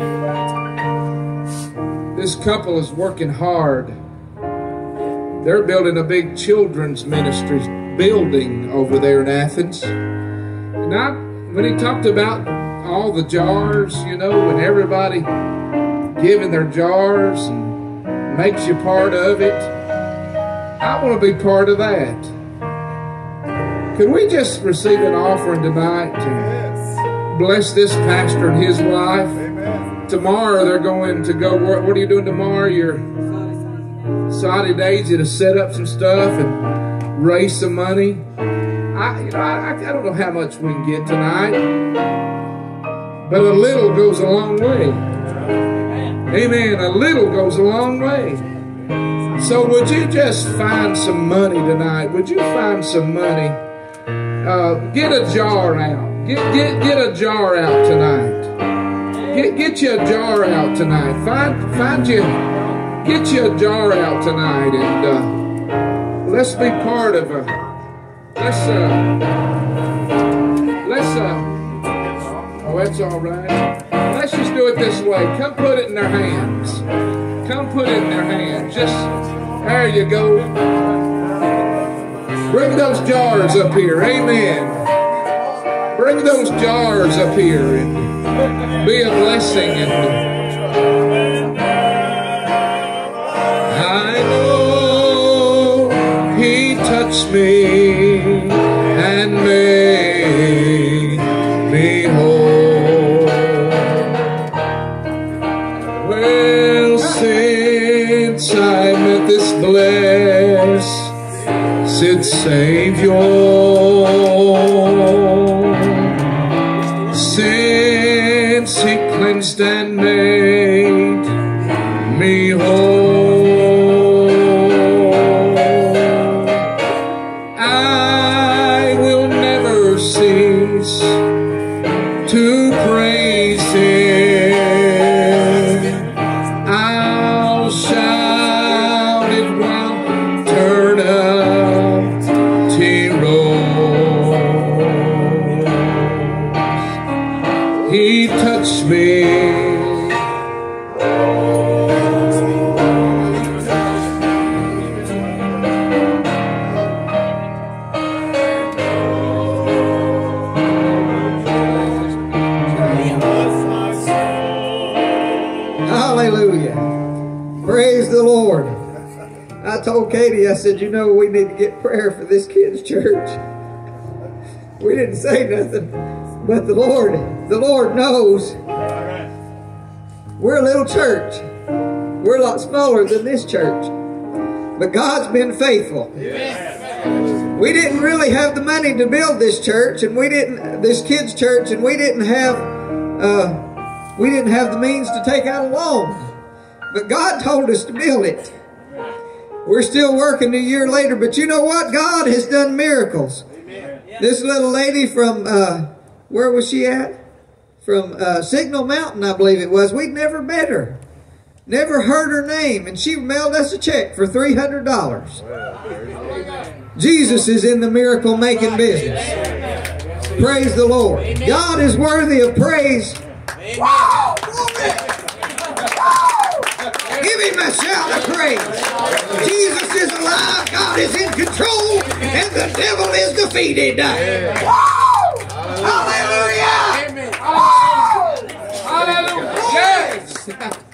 uh, this couple is working hard. They're building a big children's ministry building over there in Athens. And I, when he talked about all the jars, you know, and everybody giving their jars and makes you part of it, I want to be part of that. Could we just receive an offering tonight and bless this pastor and his wife? Amen. Tomorrow they're going to go, what, what are you doing tomorrow? You're Saudi Daisy to set up some stuff and raise some money. I, you know, I, I don't know how much we can get tonight. But a little goes a long way. Amen. A little goes a long way. So would you just find some money tonight? Would you find some money? Uh, get a jar out. Get, get, get a jar out tonight. Get, get you a jar out tonight. Find, find you, get you a jar out tonight, and uh, let's be part of a. Let's uh, let's uh. Oh, that's all right. Let's just do it this way. Come put it in their hands. Come put it in their hands. Just there you go. Bring those jars up here. Amen. Bring those jars up here and be a blessing. And I know He touched me and made me whole. Well, since I met this blessed Savior, since He cleansed and made me whole, I will never cease to praise Him. I'll shout it while turn up He rolls. He touched me. Hallelujah. Praise the Lord. I told Kadie, I said, you know, we need to get prayer for this kid's church. We didn't say nothing, but the Lord, the Lord knows. We're a little church. We're a lot smaller than this church. But God's been faithful. We didn't really have the money to build this church, and we didn't, this kid's church, and we didn't have, uh, we didn't have the means to take out a loan. But God told us to build it. We're still working a year later, but you know what? God has done miracles. Amen. This little lady from, uh, where was she at? From uh, Signal Mountain, I believe it was. We'd never met her. Never heard her name. And she mailed us a check for three hundred dollars. Jesus is in the miracle-making business. Praise the Lord. God is worthy of praise. Wow! Give Him a shout of praise. Jesus is alive. God is in control. And the devil is defeated. Wow! Hallelujah! Amen. Hallelujah. Yes.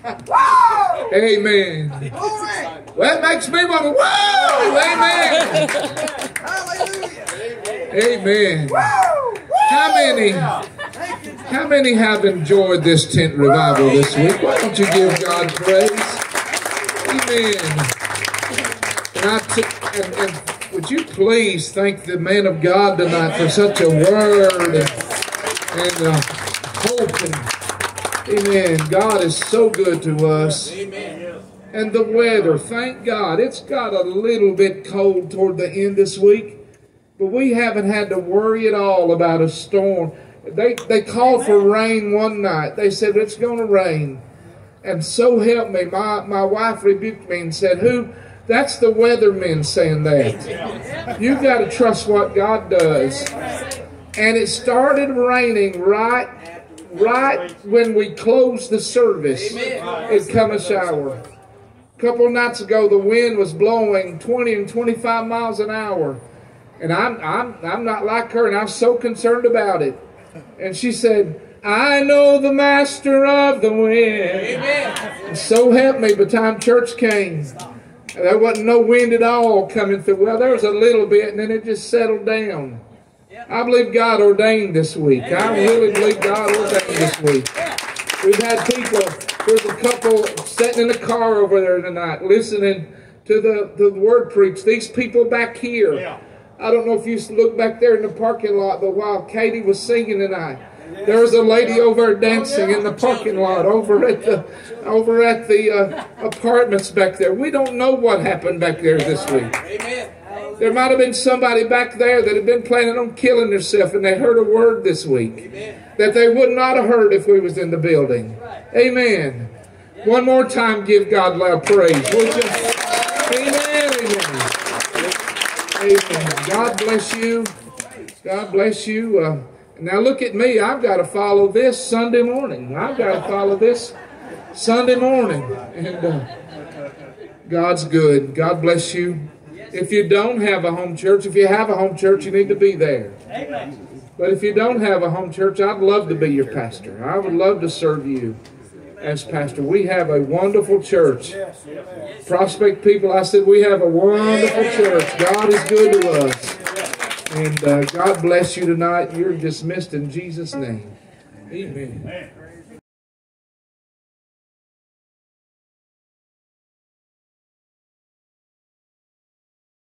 Amen. Well, that makes me want to, whoa! Amen. Hallelujah. Amen. How many, how many have enjoyed this tent revival this week? Why don't you give God praise? Amen. And, I t and, and would you please thank the man of God tonight for such a word and, and uh, hope. And, amen. God is so good to us. Amen. And the weather, thank God. It's got a little bit cold toward the end this week, but we haven't had to worry at all about a storm. They, they called for rain one night. They said, it's going to rain. And so help me, my, my wife rebuked me and said, who? That's the weathermen saying that. You've got to trust what God does. And it started raining right, right when we closed the service. It come a shower. A couple of nights ago, the wind was blowing twenty and twenty-five miles an hour. And I'm, I'm, I'm not like her, and I'm so concerned about it. And she said, I know the master of the wind. Amen. And so help me, by the time church came, there wasn't no wind at all coming through. Well, there was a little bit, and then it just settled down. I believe God ordained this week. I really believe God ordained this week. We've had people, there's a couple sitting in the car over there tonight listening to the, the word preached. These people back here. I don't know if you look back there in the parking lot, but while Kadie was singing tonight, there was a lady over there dancing in the parking lot over at the over at the uh, apartments back there. We don't know what happened back there this week. Amen. There might have been somebody back there that had been planning on killing themselves, and they heard a word this week that they would not have heard if we was in the building. Amen. One more time, give God loud praise, would you? Amen. Amen. Amen. God bless you. God bless you. Uh, now look at me. I've got to follow this Sunday morning. I've got to follow this Sunday morning. And uh, God's good. God bless you. If you don't have a home church, if you have a home church, you need to be there. But if you don't have a home church, I'd love to be your pastor. I would love to serve you as pastor. We have a wonderful church. Prospect people, I said we have a wonderful church. God is good to us. And uh, God bless you tonight. You're dismissed in Jesus' name. Amen.